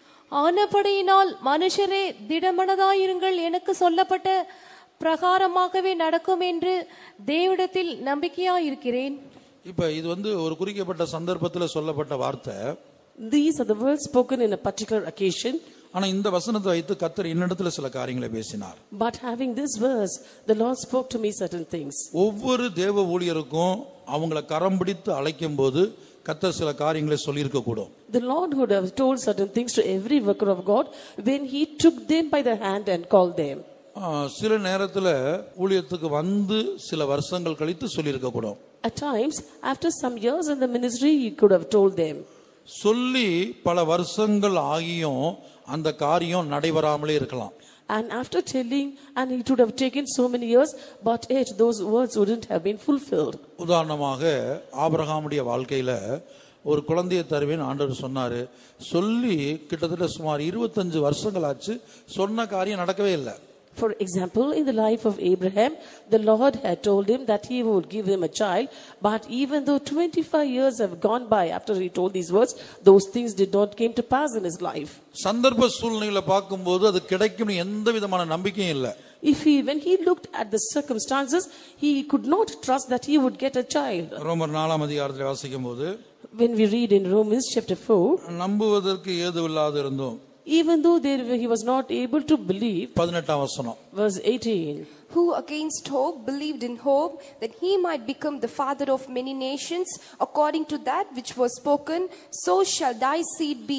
ஆனபடியினால் மனுஷரே திடமனதாயிருங்கள், எனக்கு சொல்லப்பட்ட பிரகாரமாகவே நடக்கும் என்று தேவனிடத்தில் நம்பிக்கையாயிருக்கிறேன். இப்ப இது ஒரு குறிக்கப்பட்ட சந்தர்ப்பத்தில் சொல்லப்பட்ட வார்த்தை. These are the words spoken in a particular occasion. ஆனா இந்த வசனத்தை வைத்து கர்த்தர் என்னிடத்துல சில காரியங்களை பேசினார். But having this verse, the Lord spoke to me certain things. ஒவ்வொரு தேவ ஊழியருக்கும் அவங்கள கரம் பிடித்து அழைக்கும்போது கர்த்தர் சில காரியங்களை சொல்லியிருக்க கூடும். The Lord would have told certain things to every worker of God when He took them by the hand and called them. சில நேரத்துல ஊழியத்துக்கு வந்து சில வருஷங்கள் கழித்து சொல்லியிருக்க கூடும். At times, after some years in the ministry, He could have told them. சொல்லி பல வருஷங்கள் ஆகியும் அந்த காரியம் நடைபெறாமலே இருக்கலாம். And after telling, and it would have taken so many years, but yet those words wouldn't have been fulfilled. உதாரணமாக ஆபிரகாமுடைய வாழ்க்கையில ஒரு குழந்தையை தருவேன் ஆண்டவர் சொன்னாரு. சொல்லி கிட்டத்தட்ட சுமார் 25 வருஷங்கள் ஆச்சு, சொன்ன காரியம் நடக்கவே இல்லை. For example, in the life of Abraham, the Lord had told him that he would give him a child, but even though 25 years have gone by after he told these words, those things did not came to pass in his life. சந்தர்ப்ப சூழ்நிலைகளை பார்க்கும்போது அது கிடைக்கும் எந்த விதமான நம்பிக்கையும் இல்லை. When he looked at the circumstances, he could not trust that he would get a child. ரோமர் 4ஆம் அதிகாரத்தில் வாசிக்கும்போது, When we read in Romans chapter 4, நம்புவதற்கு ஏதுவில்லாது இருந்தோம். even though he was not able to believe, 18ஆம் வசனம், verse 18, who against hope believed in hope that he might become the father of many nations, according to that which was spoken, so shall thy seed be.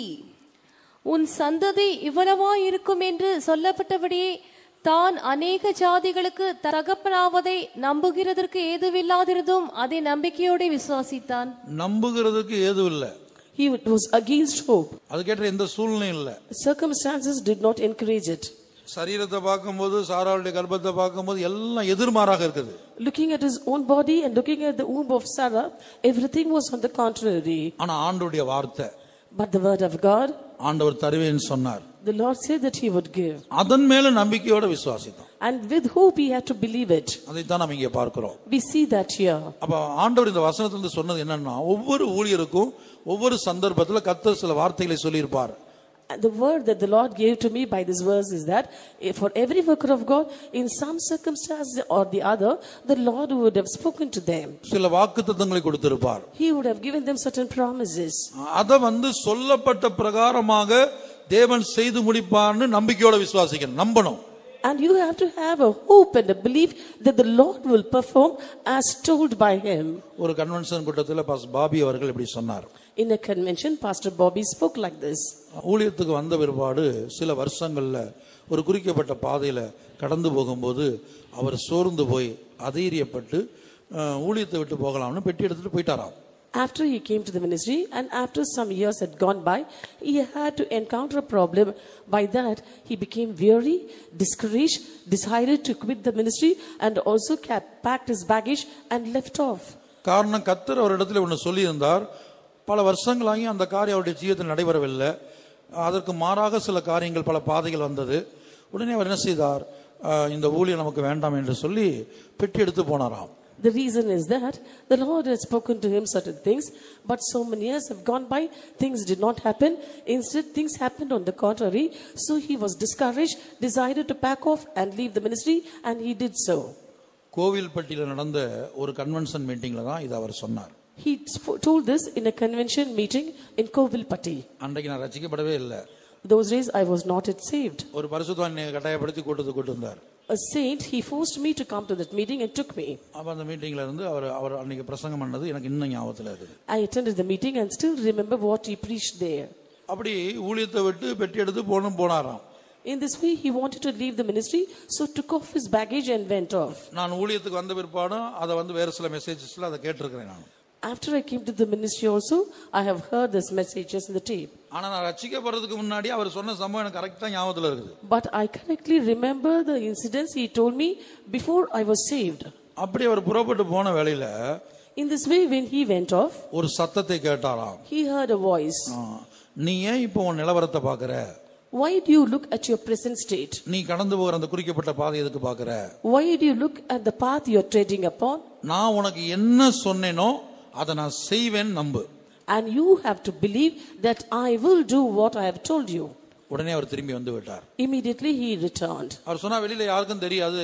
உன் சந்ததி இவ்வளவாய் இருக்கும் என்று சொல்லப்பட்டபடியே தான் அநேக ஜாதிகளுக்கு தகப்பனாவதை நம்புகிறதற்கு ஏதுவில்லாதிருந்தும் அதை நம்பிக்கையோடு விசுவாசித்தான். நம்புகிறதுக்கு ஏதுவில்லை. He was against hope. அதுக்கேற்ற எந்த சூழ்நிலையும் இல்லை. Circumstances did not encourage it. சரீரத்தை பார்க்கும்போது, சாராளுடைய கர்ப்பத்தை பார்க்கும்போது எல்லாம் எதிர்மாறாக இருக்குது. Looking at his own body and looking at the womb of Sarah, everything was on the contrary. ஆனா ஆண்டவருடைய வார்த்தை, but the word of God, ஆண்டவர் தருவேன்னு சொன்னார். the Lord said that he would give. அதன் மேல நம்பிக்கையோட விசுவாசித்தோம். And with hope he had to believe it. அதைத்தான் நாம் இங்கே பார்க்கிறோம். We see that here. அப்ப ஆண்டவர் இந்த வசனத்திலிருந்து சொன்னது என்னன்னா, ஒவ்வொரு ஊழியருக்கும் ஒவ்வொரு சந்தர்ப்பத்துல கர்த்தர் சில வார்த்தைகளை சொல்லியிருப்பார். And the word that the Lord gave to me by this verse is that for every worker of God, in some circumstance or the other, the Lord would have spoken to them. சில வாக்குத்தத்தங்களை கொடுத்திருப்பார். He would have given them certain promises. அத சொல்லப்பட்ட பிரகாரமாக தேவன் செய்து முடிப்பார்னு நம்பிக்கையோட விசுவாசிக்கணும், நம்பணும். And you have to have a hope and a belief that the Lord will perform as told by him. ஒரு கன்வென்ஷன் கூட்டத்தில் பாஸ்டர் பாபி அவர்கள் இப்படி சொன்னார். In a convention, Pastor Bobby spoke like this. ஊழியத்துக்கு வந்த பிற்பாடு சில வருஷங்கள்ல ஒரு குறிக்கப்பட்ட பாதையில கடந்து போகும்போது அவர் சோர்ந்து போய் அதைரியப்பட்டு ஊழியத்தை விட்டு போகலாம்னு பெட்டி எடுத்துட்டு போயிட்டாராம். After he came to the ministry and after some years had gone by, he had to encounter a problem. By that, he became weary, discouraged, decided to quit the ministry and also packed his baggage and left off. காரணம், கர்த்தர் ஒரு இடத்துல ஒன்று சொல்லியிருந்தார். பல வருஷங்களாகி அந்த காரியம் அவருடைய ஜீவிதத்தில் நடைபெறவில்லை. அதற்கு மாறாக சில காரியங்கள், பல பாதைகள் வந்தது. உடனே அவர் என்ன செய்தார், இந்த ஊழியம் நமக்கு வேண்டாம் என்று சொல்லி பெட்டி எடுத்து போனாராம். The reason is that the Lord had spoken to him certain things, but so many years have gone by, things did not happen. Instead, things happened on the contrary. So he was discouraged, decided to pack off and leave the ministry, and he did so. கோவில்பட்டியில் நடந்த ஒரு convention மீட்டிங்ல தான் இது அவர் சொன்னார். He told this in a convention meeting in Kovilpatti. அன்றைக்கு நான் ரட்சிக்கப்படவே இல்லை. Those days I was not yet saved. ஒரு பரிசுத்தவானை கட்டாயப்படுத்தி கூட்டு வந்தார். A saint, he forced me to come to that meeting and took me. அப்ப அந்த மீட்டிங்ல இருந்து அவர் அன்னைக்கு பிரசங்கம் பண்ணது எனக்கு இன்னும் ஞாபகத்துல இருக்கு. I attended the meeting and still remember what he preached there. அப்படி ஊழியத்தை விட்டு பெட்டி எடுத்து போனாராம். In this way he wanted to leave the ministry, so took off his baggage and went off. நான் ஊழியத்துக்கு வந்த பிற்பாடு அத வேற சில மெசேजेसல அத கேட்டிருக்கேன் நான். After I came to the ministry also, I have heard this messages in the tape. ஆனா நான் ரட்சிக்கப்படுறதுக்கு முன்னாடி அவர் சொன்ன சம்பவம் எனக்கு கரெக்ட்டா ஞாபகத்துல இருக்குது. But I correctly remember the incidents he told me before I was saved. அப்படி அவர் புறப்பட்டு போன வேளையில, in this way when he went off, ஒரு சத்தத்தை கேட்டாராம். he heard a voice. நீ ஏன் இப்போ உன் நிலவரத்தை பார்க்கற? Why do you look at your present state? நீ கடந்து போகிற அந்த குறிக்கப்பட்ட பாதை எதுக்கு பார்க்கற? Why do you look at the path you are treading upon? நான் உனக்கு என்ன சொன்னேனோ அதை நான் செய்வேன் நம்பு. And you have to believe that I will do what I have told you. உடனே அவர் திரும்பி வந்து விட்டார். Immediately he returned. அவர் சொன்னா வெளியில யாருக்கும் தெரியாது.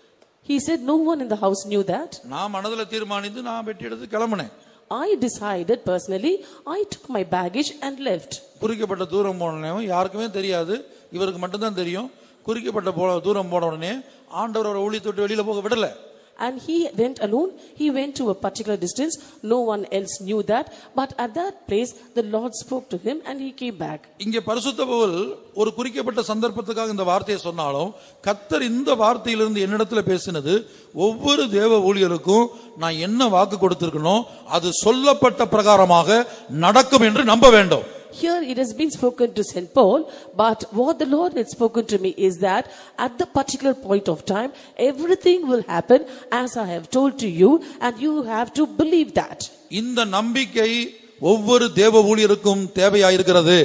He said no one in the house knew that. நான் மனதுல தீர்மானித்து நான் பெட்டி எடுத்து கிளம்பினேன். I decided personally, I took my baggage and left. குறிக்கப்பட்ட தூரம் போனேன், யாருக்குமே தெரியாது, இவருக்கு மட்டும் தான் தெரியும். குறிக்கப்பட்ட தூரம் போன உடனே ஆண்டவர் அவரை ஊழியத்தை விட்டு வெளியில போக விடல. And he went alone. He went to a particular distance. No one else knew that. But at that place, the Lord spoke to him and he came back. இங்கே பரிசுத்த பவுல் ஒரு குறிக்கப்பட்ட சந்தர்ப்பத்துக்காக இந்த வார்த்தையை சொன்னாலும், கர்த்தர் இந்த வார்த்தையிலிருந்து என்னிடத்துல பேசினது, ஒவ்வொரு தேவ ஊழியருக்கும் நான் என்ன வாக்கு கொடுத்திருக்கனோ அது சொல்லப்பட்ட பிரகாரமாக நடக்கும் என்று நம்ப வேண்டும். Here it has been spoken to St. Paul, but what the Lord had spoken to me is that at the particular point of time, everything will happen as I have told to you, and you have to believe that. இந்த நம்பிக்கை ஒவ்வொரு தேவ ஊழியருக்கும் தேவையாயிருக்கிறது.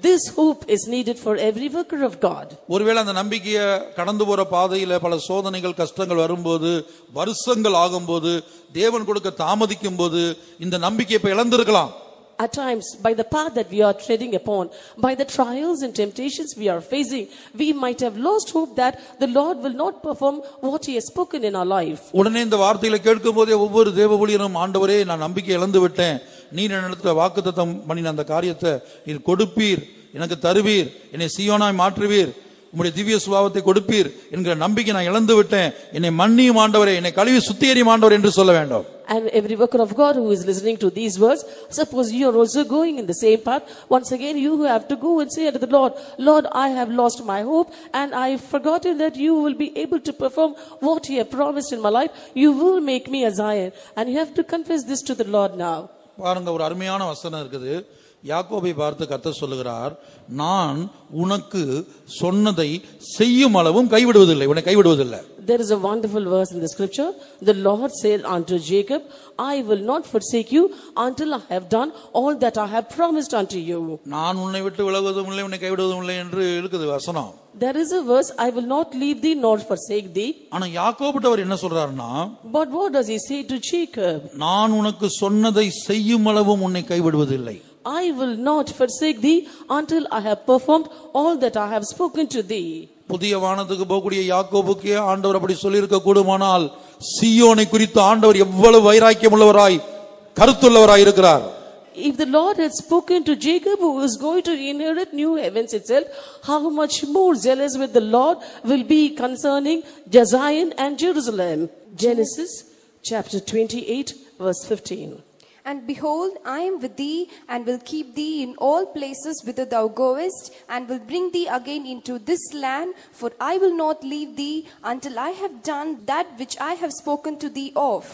This hope is needed for every worker of God. ஒருவேளை அந்த நம்பிக்கையை கடந்து போற பாதையில பல சோதனைகள் கஷ்டங்கள் வரும்போது வருஷங்கள் ஆகும்போது தேவன் கொடுக்க தாமதிக்கும் போது இந்த நம்பிக்கையை இப்ப இழந்திருக்கலாம். At times, by the path that we are treading upon, by the trials and temptations we are facing, we might have lost hope that the Lord will not perform what He has spoken in our life. உடனே இந்த வார்த்தைகளை கேட்கும் போதே ஒவ்வொரு தேவ ஊழியரும், ஆண்டவரே நான் நம்பிக்கை இழந்து விட்டேன், நீர் என்னிடத்தில் வாக்குத்தத்தம் பண்ணின அந்த காரியத்தை நீர் கொடுப்பீர், எனக்கு தருவீர், என்னை சீயோனாய் மாற்றுவீர், உம்முடைய திவ்ய சுபாவத்தை கொடுப்பீர் என்கிற நம்பிக்கை நான் இழந்து விட்டேன், என்னை மன்னியும் ஆண்டவரே, என்னை கழுவி சுத்திகரியும் ஆண்டவரே என்று சொல்ல வேண்டும். And every worker of God who is listening to these words, suppose you are also going in the same path, once again you have to go and say unto the Lord, Lord, I have lost my hope and I have forgotten that you will be able to perform what you have promised in my life. You will make me a Zion. And you have to confess this to the Lord now. பாருங்க, ஒரு அருமையான வசனம் இருக்குது. யாக்கோபை பார்த்து கர்த்தர் சொல்லுகிறார், நான் உனக்கு சொன்னதை செய்யும் அளவும் கைவிடுவதில்லை, உன்னை கைவிடுவதில்லை. There is a wonderful verse in the scripture. The Lord said unto Jacob, I will not forsake you until I have done all that I have promised unto you. நான் உன்னை விட்டு விலகுவதும் இல்லை, உன்னை கைவிடுவதும் இல்லை என்று இருக்குது வசனம். There is a verse, I will not leave thee nor forsake thee. ஆனா யாக்கோபுட்ட அவர் என்ன சொல்றாருன்னா, But what does he say to Jacob? நான் உனக்கு சொன்னதை செய்யும் அளவும் உன்னை கைவிடுவதில்லை. I will not forsake thee until I have performed all that I have spoken to thee. புதிய வானத்துக்கு போகக்கூடிய யாக்கோபுக்கே ஆண்டவர் அப்படி சொல்லியிருக்க கூடுமானால், சீயோனை குறித்து ஆண்டவர் எவ்வளவு வைராக்கியம் உள்ளவராய் கருத்துள்ளவராய் இருக்கிறார். If the Lord had spoken to Jacob, who is going to inherit new heavens itself, how much more zealous with the Lord will be concerning Zion and Jerusalem. Genesis chapter 28 verse 15. And behold, I am with thee, and will keep thee in all places whither thou goest, and will bring thee again into this land, for I will not leave thee until I have done that which I have spoken to thee of.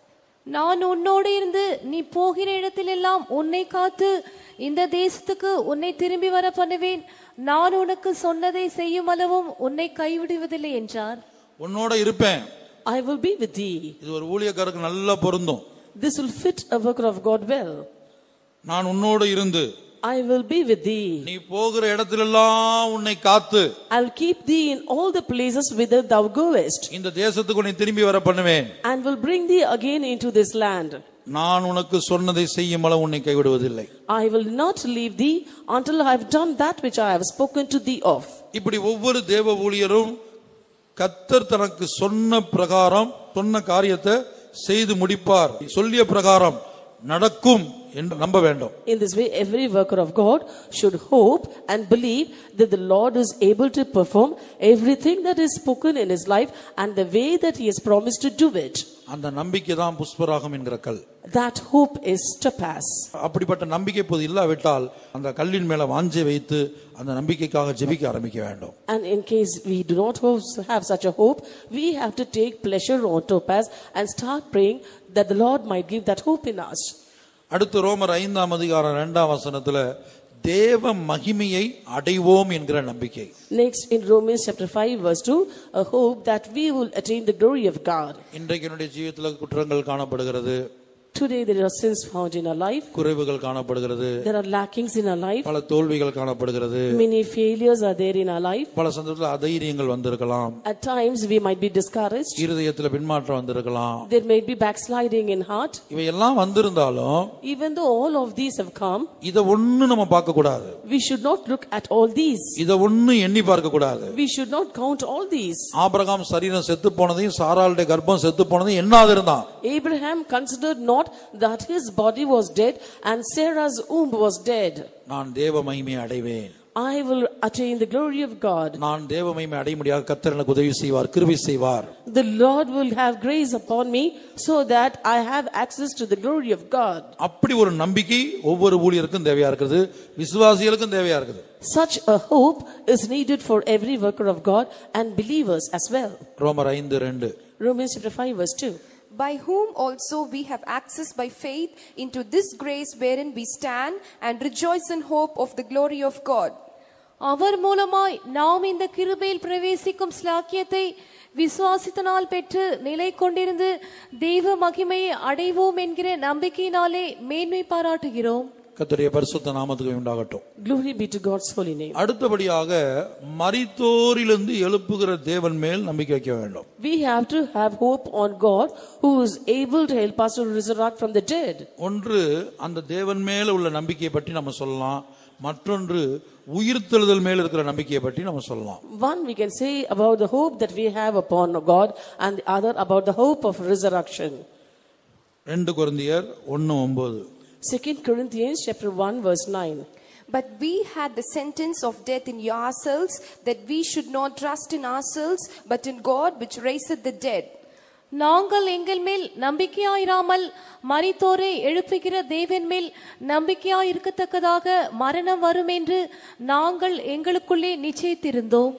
நான் உன்னோடு இருந்து நீ போகிற இடத்திலெல்லாம் உன்னை காத்து இந்த தேசத்துக்கு உன்னை திரும்பி வர பண்ணுவேன், நான் உனக்கு சொன்னதை செய்யும் அளவும் உன்னை கைவிடுவதில்லை என்றார். உன்னோட இருப்பேன், I will be with thee. இது ஒரு ஊழியக்காரருக்கு நல்லா பொருந்தும். This will fit a worker of God well. நான் உன்னோடு இருந்து, I will be with thee. நீ போகிற இடத்திலெல்லாம் உன்னை காத்து, I'll keep thee in all the places whither thou goest, இந்த தேசத்துக்கு உன்னை திரும்பி வர பண்ணுவேன். and will bring thee again into this land. நான் உனக்கு சொன்னதை செய்யும் அளவு உன்னை கைவிடுவதில்லை. I will not leave thee until I have done that which I have spoken to thee of. இப்படி ஒவ்வொரு தேவ ஊழியரும் கர்த்தர் தனக்கு சொன்ன பிரகாரம் சொன்ன காரியத்தை செய்து முடிப்பார், சொல்லிய பிரகாரம் நடக்கும் என்று நம்ப வேண்டும். In this way, every worker of God should hope and believe that the Lord is able to perform everything that is spoken in his life and the way that he has promised to do it. அந்த நம்பிக்கை தான் புஷ்பராகம் என்கிற கல். That hope is topaz. அப்படிப்பட்ட நம்பிக்கை போது இல்லாவிட்டால் அந்த கல்லின் மேல வாஞ்சை வைத்து அந்த நம்பிக்கைக்காக ஜெபிக்க ஆரம்பிக்க வேண்டும். And in case we do not have such a hope, we have to take pleasure on topaz and start praying that the Lord might give that hope in us. அடுத்து ரோமர் 5ஆம் அதிகாரம் 2ஆம் வசனத்துல தேவ மகிமையை அடைவோம் என்கிற நம்பிக்கை. Next in Romans chapter 5 verse 2, a hope that we will attain the glory of God. இன்றைக்கு என்னுடைய ஜீவிதத்துல குற்றங்கள் காணப்படுகிறது. Today there are sins found in our life. குறைவுகள் காணப்படுகிறது. There are lackings in our life. பல தோல்விகள் காணப்படுகிறது. Many failures are there in our life. பல சந்தர்ப்பத்தில் அதைரியங்கள் வந்திருக்கலாம். At times we might be discouraged. இருதயத்துல பின்மாற்றம் வந்திருக்கலாம். There may be backsliding in heart. இவையெல்லாம் வந்திருந்தாலும் Even though all of these have come, இத ஒண்ணு நம்ம பார்க்க கூடாது. we should not look at all these. இத ஒண்ணு எண்ணி பார்க்க கூடாது. We should not count all these. Abraham சரீரம் செத்து போனதையும் சாராளுடைய கர்ப்பம் செத்து போனதையும் எண்ணாதிருந்தான். Abraham considered not that his body was dead and Sarah's womb was dead. நான் தேவ மகிமையை அடைவேன். I will attain the glory of God. நான் தேவ மகிமை அடைய முடியாது, கர்த்தர் எனக்கு உதவி செய்வார், கிருபை செய்வார். The Lord will have grace upon me so that I have access to the glory of God. அப்படி ஒரு நம்பிக்கை ஒவ்வொரு ஊழியருக்கும் தேவையா இருக்குது, விசுவாசிகளுக்கும் தேவையா இருக்குது. Such a hope is needed for every worker of God and believers as well. ரோமர் 5:2. Romans chapter 5 verse 2. By whom also we have access by faith into this grace wherein we stand and rejoice in hope of the glory of God. அவர் மூலமாய் நாம் இந்த கிருபையில் பிரவேசிக்கும் ஸ்லாக்கியத்தை விசுவாசத்தினால் பெற்று நிலை கொண்டிருந்து தெய்வ மகிமையை அடைவோம் என்கிற நம்பிக்கையினாலே மேன்மை பாராட்டுகிறோம். கர்த்தருடைய பரிசுத்த நாமத்துக்கு உண்டாகட்டும். Glory be to God's holy name. அடுத்தபடியாக மரித்தோரிலிருந்து எழுப்புகிற தேவன் மேல் நம்பிக்கை வைக்க வேண்டும். We have to have hope on God who is able to help us to resurrect from the dead. ஒன்று அந்த தேவன் மேல உள்ள நம்பிக்கையை பற்றி நம்ம சொல்லலாம். மற்றொன்று உயிர்த்தெழுதல் மேல் இருக்கிற நம்பிக்கையை பற்றி நம்ம சொல்லலாம். One we can say about the hope that we have upon God and the other about the hope of resurrection. 2 கொரிந்தியர் 1:9. 2 Corinthians chapter 1 verse 9. But we had the sentence of death in yourselves, that we should not trust in ourselves, but in God which raiseth the dead. நாங்கள் எங்கள் மேல் நம்பிக்கையாயிராமல் மரித்தோரை எழுப்புகிற தேவன் மேல் நம்பிக்கையாயிருக்கத்தக்கதாக மரணம் வரும் என்று நாங்கள் எங்களுக்குள்ளே நிச்சயித்திருந்தோம்.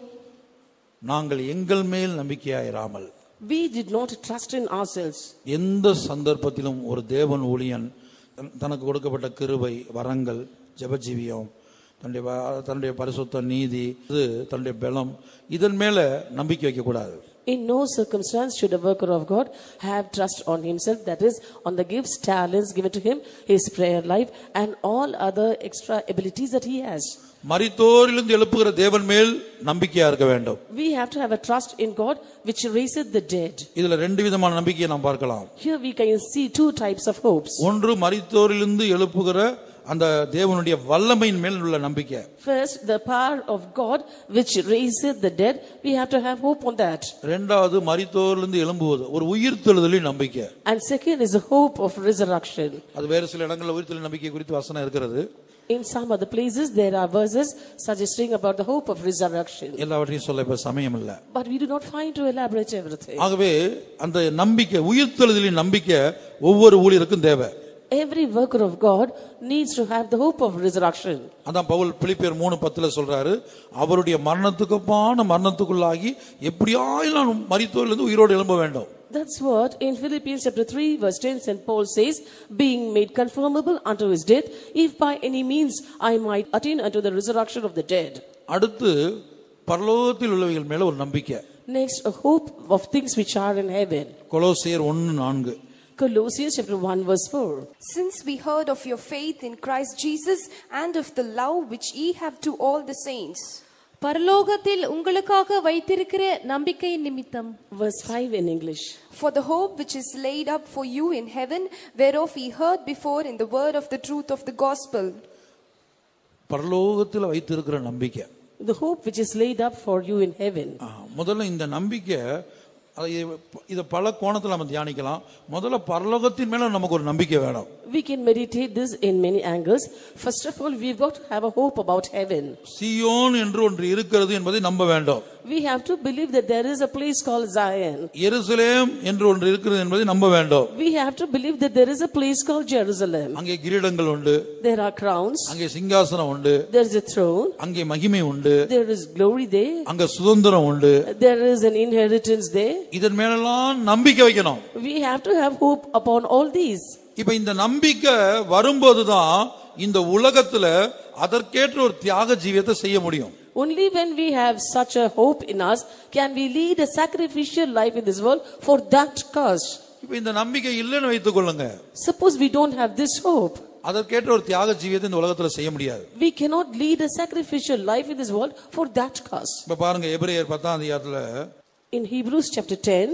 நாங்கள் எங்கள் மேல் நம்பிக்கையாயிராமல், We did not trust in ourselves. எந்த சந்தர்ப்பத்திலும் ஒரு தேவன் ஊழியன் தனக்கு கொடுக்கப்பட்ட கிருபை, வரங்கள், ஜெபஜீவியம், தன்னுடைய பரிசுத்த நீதி, தன்னுடைய பலம், இதன் மேல நம்பிக்கை வைக்க கூடாது. In no circumstance should a worker of God have trust on himself, that is, on the gifts, talents given to him, his prayer life, and all other extra abilities that he has. மரித்தோரிலிருந்து எழுப்புகிற தேவன் மேல் நம்பிக்கையா இருக்க வேண்டும். We have to have a trust in God which raiseth the dead. இதுல ரெண்டு விதமான நம்பிக்கையை நாம் பார்க்கலாம். Here we can see two types of hopes. ஒன்று மரித்தோரிலிருந்து எழுப்புகிற அந்த தேவனுடைய வல்லமையின் மேல் உள்ள நம்பிக்கை. First, the power of God which raiseth the dead, we have to have hope on that. இரண்டாவது மரித்தோரிலிருந்து எழும்புவது ஒரு உயிர்த்தெழுதலின் நம்பிக்கை. And second is the hope of resurrection. அது வேறு சில இடங்களில் உயிர்த்தெழுதல் நம்பிக்கை குறித்து வசனம் இருக்கிறது. In some other places there are verses suggesting about the hope of resurrection. எல்லாவற்றையும் சொல்ல இப்ப சமயம் இல்ல. But we do not find to elaborate everything. ஆகவே அந்த நம்பிக்கை, உயிர்த்தெழுதலின் நம்பிக்கை ஒவ்வொரு ஊழியருக்கும் தேவை. Every worker of God needs to have the hope of resurrection. அதான் பவுல் பிலிப்பியர் 3:10 சொல்றாரு, அவருடைய மரணத்துக்குப்பான மரணத்துக்குள்ளாகி எப்படியாயிலும் மரித்தோரிலிருந்து உயிரோடு எழும்ப வேண்டும். That's what in Philippians chapter 3 verse 10 St. Paul says, being made conformable unto his death, if by any means I might attain unto the resurrection of the dead. அடுத்து பரலோகத்தில் உள்ளவைகள் மேல ஒரு நம்பிக்கை. Next, a hope of things which are in heaven. கொலோசியர் 1:4. Colossians chapter 1 verse 4. Since we heard of your faith in Christ Jesus and of the love which ye have to all the saints. பரலோகத்தில் உங்களுக்காக வைத்திருக்கிற நம்பிக்கை நிமித்தம். Verse 5 in English. For the hope which is laid up for you in heaven, whereof ye heard before in the word of the truth of the gospel. பரலோகத்தில் வைத்திருக்கிற நம்பிக்கை. The hope which is laid up for you in heaven. முதல்ல இந்த நம்பிக்கை, இத பல கோணத்துல நம்ம தியானிக்கலாம். முதல்ல பரலோகத்தின் மேல நமக்கு ஒரு நம்பிக்கை வேணும். We can meditate this in many angles. First of all, we've got to have a hope about heaven. சீயோன் என்று ஒன்று இருக்கிறது என்பதை நம்ப வேண்டும். We have to believe that there is a place called Zion. எருசலேம் என்று ஒன்று இருக்கிறது என்பதை நம்ப வேண்டும். We have to believe that there is a place called Jerusalem. அங்கே கிரீடங்கள் உண்டு. There are crowns. அங்கே சிங்காசனம் உண்டு. There is a throne. அங்கே மகிமை உண்டு. There is glory there. அங்கே சுதந்திரம் உண்டு. There is an inheritance there. இதன் மேலெல்லாம் நம்பிக்கை வைக்கணும். We have to have hope upon all these. இப்ப இந்த நம்பிக்கை வரும்போதுதான் இந்த உலகத்துல அதற்கேற்ற ஒரு தியாக ஜீவியத்தை செய்ய முடியும். Only when we have such a hope in us can we lead a sacrificial life in this world for that cause. இப்ப இந்த நம்பிக்கை இல்லைன்னு வைத்துக் கொள்ளுங்க. Suppose we don't have this hope. அதற்கேற்ற ஒரு தியாக ஜீவியத்தை இந்த உலகத்துல செய்ய முடியாது. We cannot lead a sacrificial life in this world for that cause. இப்ப பாருங்க, எபிரேயர் 10ஆம் அதிகாரத்துல In Hebrews chapter 10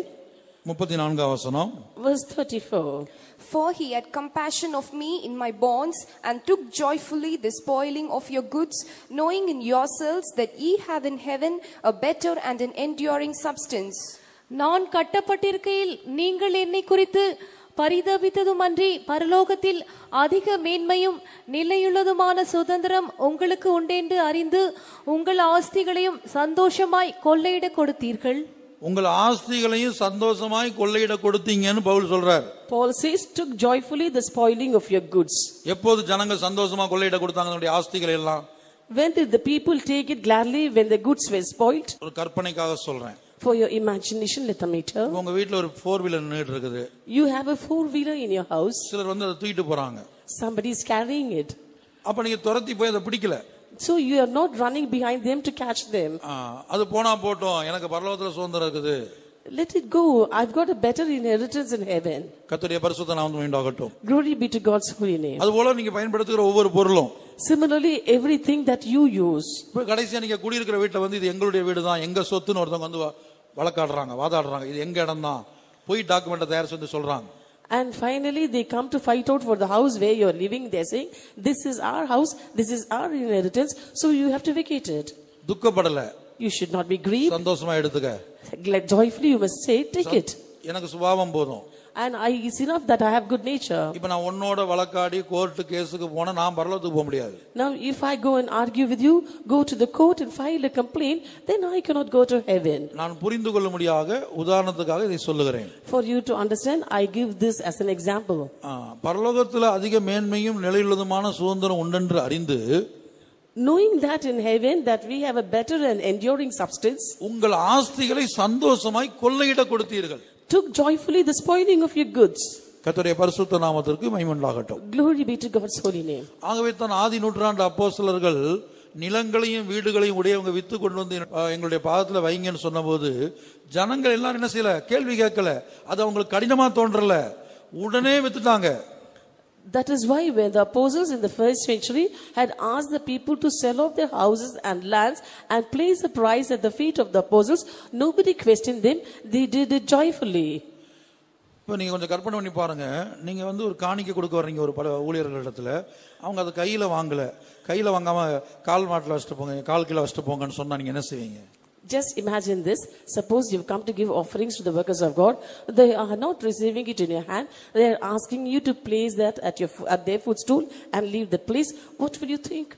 34ஆம் வசனம், verse 34. For he had compassion of me in my bonds, and took joyfully the spoiling of your goods, knowing in yourselves that ye have in heaven a better and an enduring substance. நான் கட்டப்பட்டிருக்கையில் நீங்கள் என்னை குறித்து பரிதபித்ததுமன்றி பரலோகத்தில் அதிக மேன்மையும் நிலையுள்ளதுமான சுதந்திரம் உங்களுக்கு உண்டென்று அறிந்து உங்கள் ஆஸ்திகளையும் சந்தோஷமாய் கொள்ளையிட கொடுத்தீர்கள். உங்கள் ஆஸ்திகளையும் சந்தோஷமாய் கொள்ளையிட கொடுத்தீங்கன்னு பவுல் சொல்றார். Paul says, took joyfully the spoiling of your goods. எப்போது ஜனங்க சந்தோஷமா கொள்ளையிட கொடுத்தாங்க நம்முடைய ஆஸ்திகளை எல்லாம்? When did the people take it gladly when the goods were spoiled? ஒரு கற்பனைக்காக சொல்றேன். For your imagination, let me tell. உங்க வீட்ல ஒரு 4-wheeler நின்னுட்டு இருக்குது. You have a 4-wheeler in your house. சிலர் வந்து அதை தூக்கிட்டு போறாங்க. Somebody is carrying it. அப்ப நீங்க துரத்தி போய் அதை பிடிக்கல. So you are not running behind them to catch them. அது போனா போட்டோம், எனக்கு பரலோகத்துல சுதந்திரம் இருக்குது. Let it go. I've got a better inheritance in heaven. கர்த்தருடைய பரிசுத்த நாமம் உண்டாகட்டும். Glory be to God's holy name. அதுபோல நீங்க பயன்படுத்துகிற ஒவ்வொரு பொருளும், Similarly, everything that you use. இப்போ கடைசியா நீங்க குடியிருக்கிற வீட்டை வந்து இது எங்களுடைய வீடு தான், எங்க சொத்துன்னு ஒருத்தவங்க வந்து வழக்காடுறாங்க, வாதாடுறாங்க, இது எங்க இடம் தான், போய் டாக்குமெண்ட்டை தயார் செஞ்சு சொல்றாங்க. And finally, they come to fight out for the house where you are living. They are saying, this is our house, this is our inheritance, so you have to vacate it. துக்கப்படல, You should not be grieved. சந்தோஷமா எடுத்துக்க. Joyfully, you must say, take it. எனக்கு சுபாவம் போதும். And it's enough that I have good nature. இப்ப நான் உன்னோட வழக்காடி court கேஸுக்கு போனா நான் பரலோகத்துக்கு போக முடியாது. Now, if I go and argue with you, go to the court and file a complaint, then I cannot go to heaven. நான் புரிந்து கொள்ள முடியாத உதாரணத்துக்காக இதை சொல்லுகிறேன். For you to understand, I give this as an example. பரலோகத்துல அதிக மேன்மையும் நிலையுள்ளதுமான சுதந்திரம் உண்டென்று அறிந்து, Knowing that in heaven that we have a better and enduring substance, உங்கள் ஆஸ்திகளை சந்தோஷமாய் கொள்ளையிட கொடுத்தீர்கள். took joyfully the spoiling of your goods. கர்த்தருடைய பரிசுத்த நாமத்திற்கு மகிமை உண்டாகட்டும். Glory be to God's holy name. ஆகவே தான் ஆதி நூற்றாண்டு அப்போஸ்தலர்கள் நிலங்களையும் வீடுகளையும் உடையவங்க வித்து கொண்டு வந்து எங்களுடைய பாதத்துல வைங்கன்னு சொன்னபோது ஜனங்கள் எல்லாரும் என்ன செய்யல, கேள்வி கேட்கல, அது அவங்களுக்கு கடினமா தோன்றல, உடனே வித்துட்டாங்க. That is why when the apostles in the first century had asked the people to sell off their houses and lands and place the price at the feet of the apostles, nobody questioned them. They did it joyfully. இப்போ நீங்க கொஞ்சம் கற்பனை பண்ணி பாருங்க, நீங்க வந்து ஒரு காணிக்கை கொடுக்க வர்றீங்க ஒரு பல ஊழியர்களிடத்துல, அவங்க அதை கையில வாங்கல, கையில வாங்காம கால் மாட்டில் வச்சுட்டு போங்க, கால் கிலோ வச்சுட்டு போங்கன்னு சொன்னா நீங்க என்ன செய்வீங்க? Just imagine this. Suppose you've come to give offerings to the workers of God. They are not receiving it in your hand. They are asking you to place that at their footstool and leave the place. What will you think?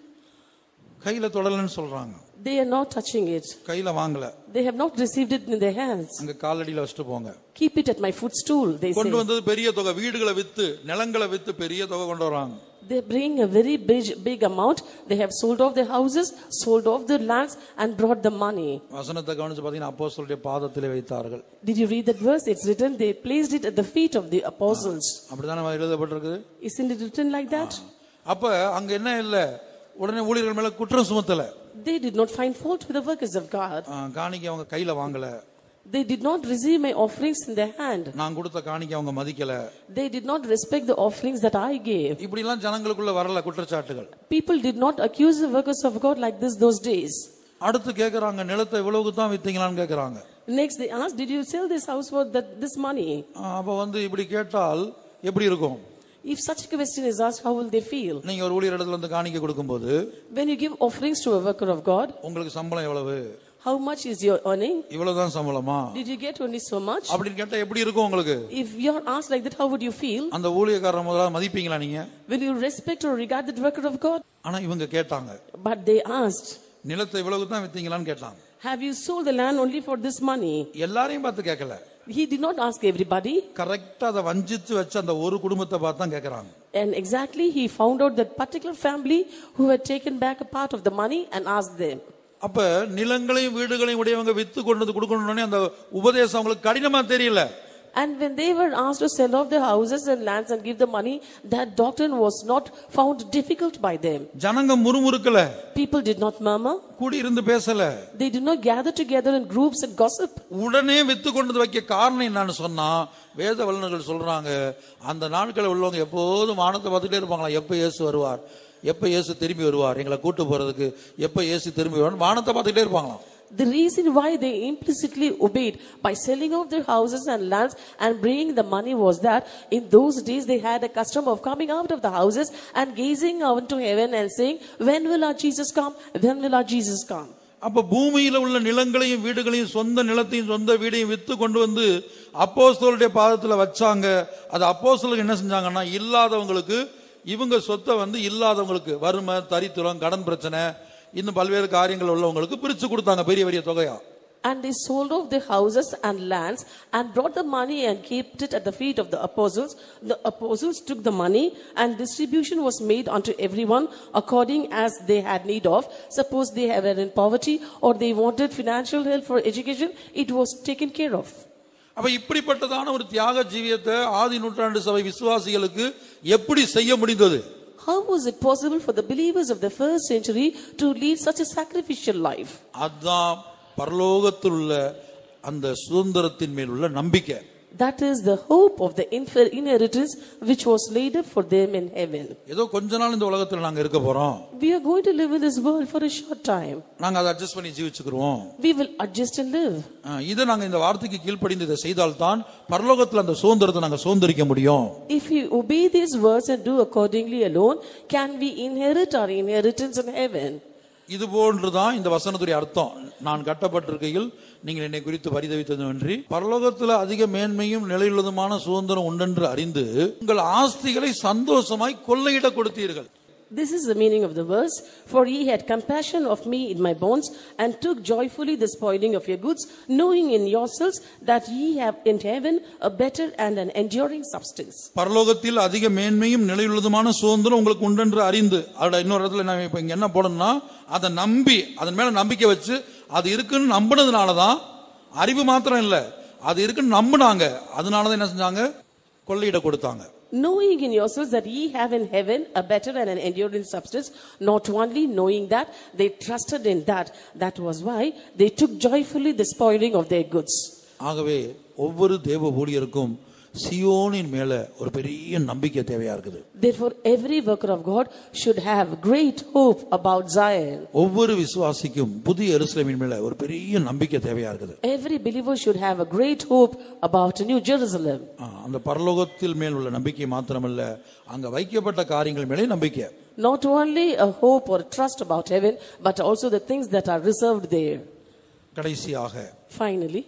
கையில தொடலன்னு சொல்றாங்க. They are not touching it. கையில வாங்கல. They have not received it in their hands. அங்க காலடியில வச்சுட்டு போங்க. Keep it at my footstool, they say. கொண்டு வந்தது பெரிய தொகை, வீடுகளை வித்து நிலங்களை வித்து பெரிய தொகை கொண்டு வராங்க. They bring a very big amount. They have sold off their houses, sold off their lands and brought the money. வசனத்தை கவனிச்சு பாத்தீங்கன்னா அப்போஸ்தலருடைய பாதத்திலே வைத்தார்கள். Did you read that verse? It's written they placed it at the feet of the apostles. அப்படிதானே எழுதப்பட்டிருக்கு. Isn't it written like that? அப்ப அங்க என்ன இல்ல, உடனே ஊழியர்கள் மேல குற்றம் சுமத்தல. They did not find fault with the workers of God. காணிக்கை அவங்க கையில வாங்கல. They did not receive my offerings in their hand. நான் கொடுத்த காணிக்கை அவங்க மதிக்கல. They did not respect the offerings that I gave. இப்படி எல்லாம் ஜனங்களுக்குள்ள வரல குற்றச்சாட்டுகள். People did not accuse the workers of God like this those days. அடுத்து கேக்குறாங்க, நிலத்தை இவ்வளவுக்கு தான் வித்தீங்களான்னு கேக்குறாங்க. Next they asked, did you sell this house for this money? அப்ப வந்து இப்படி கேட்டால் எப்படி இருக்கும்? If such a question is asked, how will they feel? நீங்க ஒரு ஊழியரிடத்துல வந்து காணிக்கை கொடுக்கும்போது, when you give offerings to a worker of God, உங்களுக்கு சம்பளம் எவ்வளவு? how much is your earning? இவ்வளவுதான் சம்பளமா? Did you get only so much? அப்படின்னு கேட்டா எப்படி இருக்கும் உங்களுக்கு? If you are asked like that, how would you feel? அந்த ஊழியக்காரரை முதல்ல மதிப்பீங்களா நீங்க? Will you respect or regard that worker of God? ஆனா இவங்க கேட்டாங்க. But they asked, நிலத்தை இவ்வளவுக்கு தான் வித்தீங்களான்னு கேட்டாங்க. have you sold the land only for this money? எல்லாரையும் பார்த்து கேட்கல. He did not ask everybody. கரெக்ட்டா அதை வஞ்சித்து வச்ச அந்த ஒரு குடும்பத்தை பார்த்து தான் கேக்குறாங்க. And exactly he found out that particular family who had taken back a part of the money and asked them. அப்ப நிலங்களையும் வீடுகளையும் உடையவங்க வித்து கொண்டு வந்து கொடுக்கணும்னே அந்த உபதேசம் அவங்களுக்கு கடினமா தெரியல. And when they were asked to sell off their houses and lands and give the money, that doctrine was not found difficult by them. ஜனங்க முறுமுறுக்கல. People did not murmur. கூடி இருந்து பேசல. They did not gather together in groups and gossip. உடனே வித்து கொண்டு வைக்க காரணம் என்னன்னு சொன்னா, வேத வல்லுனர்கள் சொல்றாங்க, அந்த நாட்களில் உள்ளவங்க எப்போதும் வானத்தை பார்த்துட்டே இருப்பாங்களா, எப்ப இயேசு வருவார், எப்ப இயேசு திரும்பி வருவார், எங்களை கூட்டு போறதுக்கு எப்ப இயேசு திரும்பி வருவார், வானத்தை பார்த்துட்டே இருப்பாங்களாம். The reason why they implicitly obeyed by selling off their houses and lands and bringing the money was that in those days they had a custom of coming out of the houses and gazing out to heaven and saying, when will our Jesus come? When will our Jesus come? அப்ப பூமியில உள்ள நிலங்களையும் வீடுகளையும் சொந்த நிலத்தையும் சொந்த வீடையும் with கொண்டு வந்து அப்போஸ்தலருடைய பாதத்துல வச்சாங்க. அது அப்போஸ்தலர்கள் என்ன செஞ்சாங்கன்னா, இல்லாதவங்களுக்கு இவங்க சொத்தை வந்து இல்லாதவங்களுக்கு, வறுமை, தரித்திரம், கடன் பிரச்சனை, இன்னும் பல்வேறு காரியங்கள் உள்ளவங்களுக்கு பிரிச்சு கொடுத்தாங்க பெரிய பெரிய தொகையா. And they sold off their houses and lands and brought the money and kept it at the feet of the apostles. The apostles took the money and distribution was made unto everyone according as they had need of. Suppose they were in poverty or they wanted financial help for education, it was taken care of. அப்ப இப்படிப்பட்டதான ஒரு தியாக ஜீவியத்தை ஆதி நூற்றாண்டு சபை விசுவாசிகளுக்கு எப்படி செய்ய முடிந்தது? How was it possible for the believers of the first century to lead such a sacrificial life? அதான் பரலோகத்தில் உள்ள அந்த சுதந்திரத்தின் மேல் உள்ள நம்பிக்கை. That is the hope of the inheritance which was laid up for them in heaven. ஏதோ கொஞ்ச நாள் இந்த உலகத்துல நாங்க இருக்க போறோம். We are going to live in this world for a short time. நாங்க அதை அட்ஜஸ்ட் பண்ணி ஜீவிச்சுக்குறோம். We will adjust and live. இத நாங்க இந்த வார்த்தைக்கு கீழ்ப்படிந்து இதை செய்தால் தான் பரலோகத்துல அந்த சுதந்திரத்தை நாங்க சுதந்திரிக்க முடியும். If we obey these words and do accordingly alone, can we inherit our inheritance in heaven? இது போன்றுதான் இந்த வசனத்துடைய அர்த்தம். நான் கட்டப்பட்டிருக்கையில் நீங்கள் என்னை குறித்து பரிதவித்தது நன்றி, பரலோகத்தில் அதிக மேன்மையும் நிலையுள்ளதுமான சுதந்திரம் உண்டென்று அறிந்து உங்கள் ஆஸ்திகளை சந்தோஷமாய் கொள்ளையிட கொடுத்தீர்கள். This is the meaning of the verse. For ye had compassion of me in my bonds, and took joyfully the spoiling of your goods, knowing in yourselves that ye have in heaven a better and an enduring substance. பரலோகத்தில் அதிக மேன்மையும் நிலையுள்ளதுமான சுதந்திரம் உங்களுக்கு உண்டென்று அறிந்து, அதோட இன்னொரு இடத்துல நான் இப்ப இங்க என்ன போடணும்னா, அதை நம்பி அதன் மேல நம்பிக்கை வச்சு அது இருக்குன்னு நம்பினதுனாலதான், அறிவு மாத்திரம் இல்ல, அது இருக்குன்னு நம்பினாங்க, அதனாலதான் என்ன செஞ்சாங்க, கொள்ளையிட கொடுத்தாங்க. Knowing in yourselves that ye have in heaven a better and an enduring substance, not only knowing that, they trusted in that. That was why they took joyfully the spoiling of their goods. ஆகவே ஒவ்வொரு தேவ ஊழியருக்கும் சியோனின் மேல ஒரு பெரிய நம்பிக்கை தேவையா இருக்குது. Therefore every worker of God should have great hope about Zion. ஒவ்வொரு விசுவாசிக்கும் புதிய எருசலேமின் மேல ஒரு பெரிய நம்பிக்கை தேவையா இருக்குது. Every believer should have a great hope about New Jerusalem. அந்த பரலோகத்தில் மேல் உள்ள நம்பிக்கை மாத்திரமல்ல, அங்க வைக்கப்பட்ட காரியங்கள் மேலே நம்பிக்கை. Not only a hope or trust about heaven, but also the things that are reserved there. கடைசியாக Finally,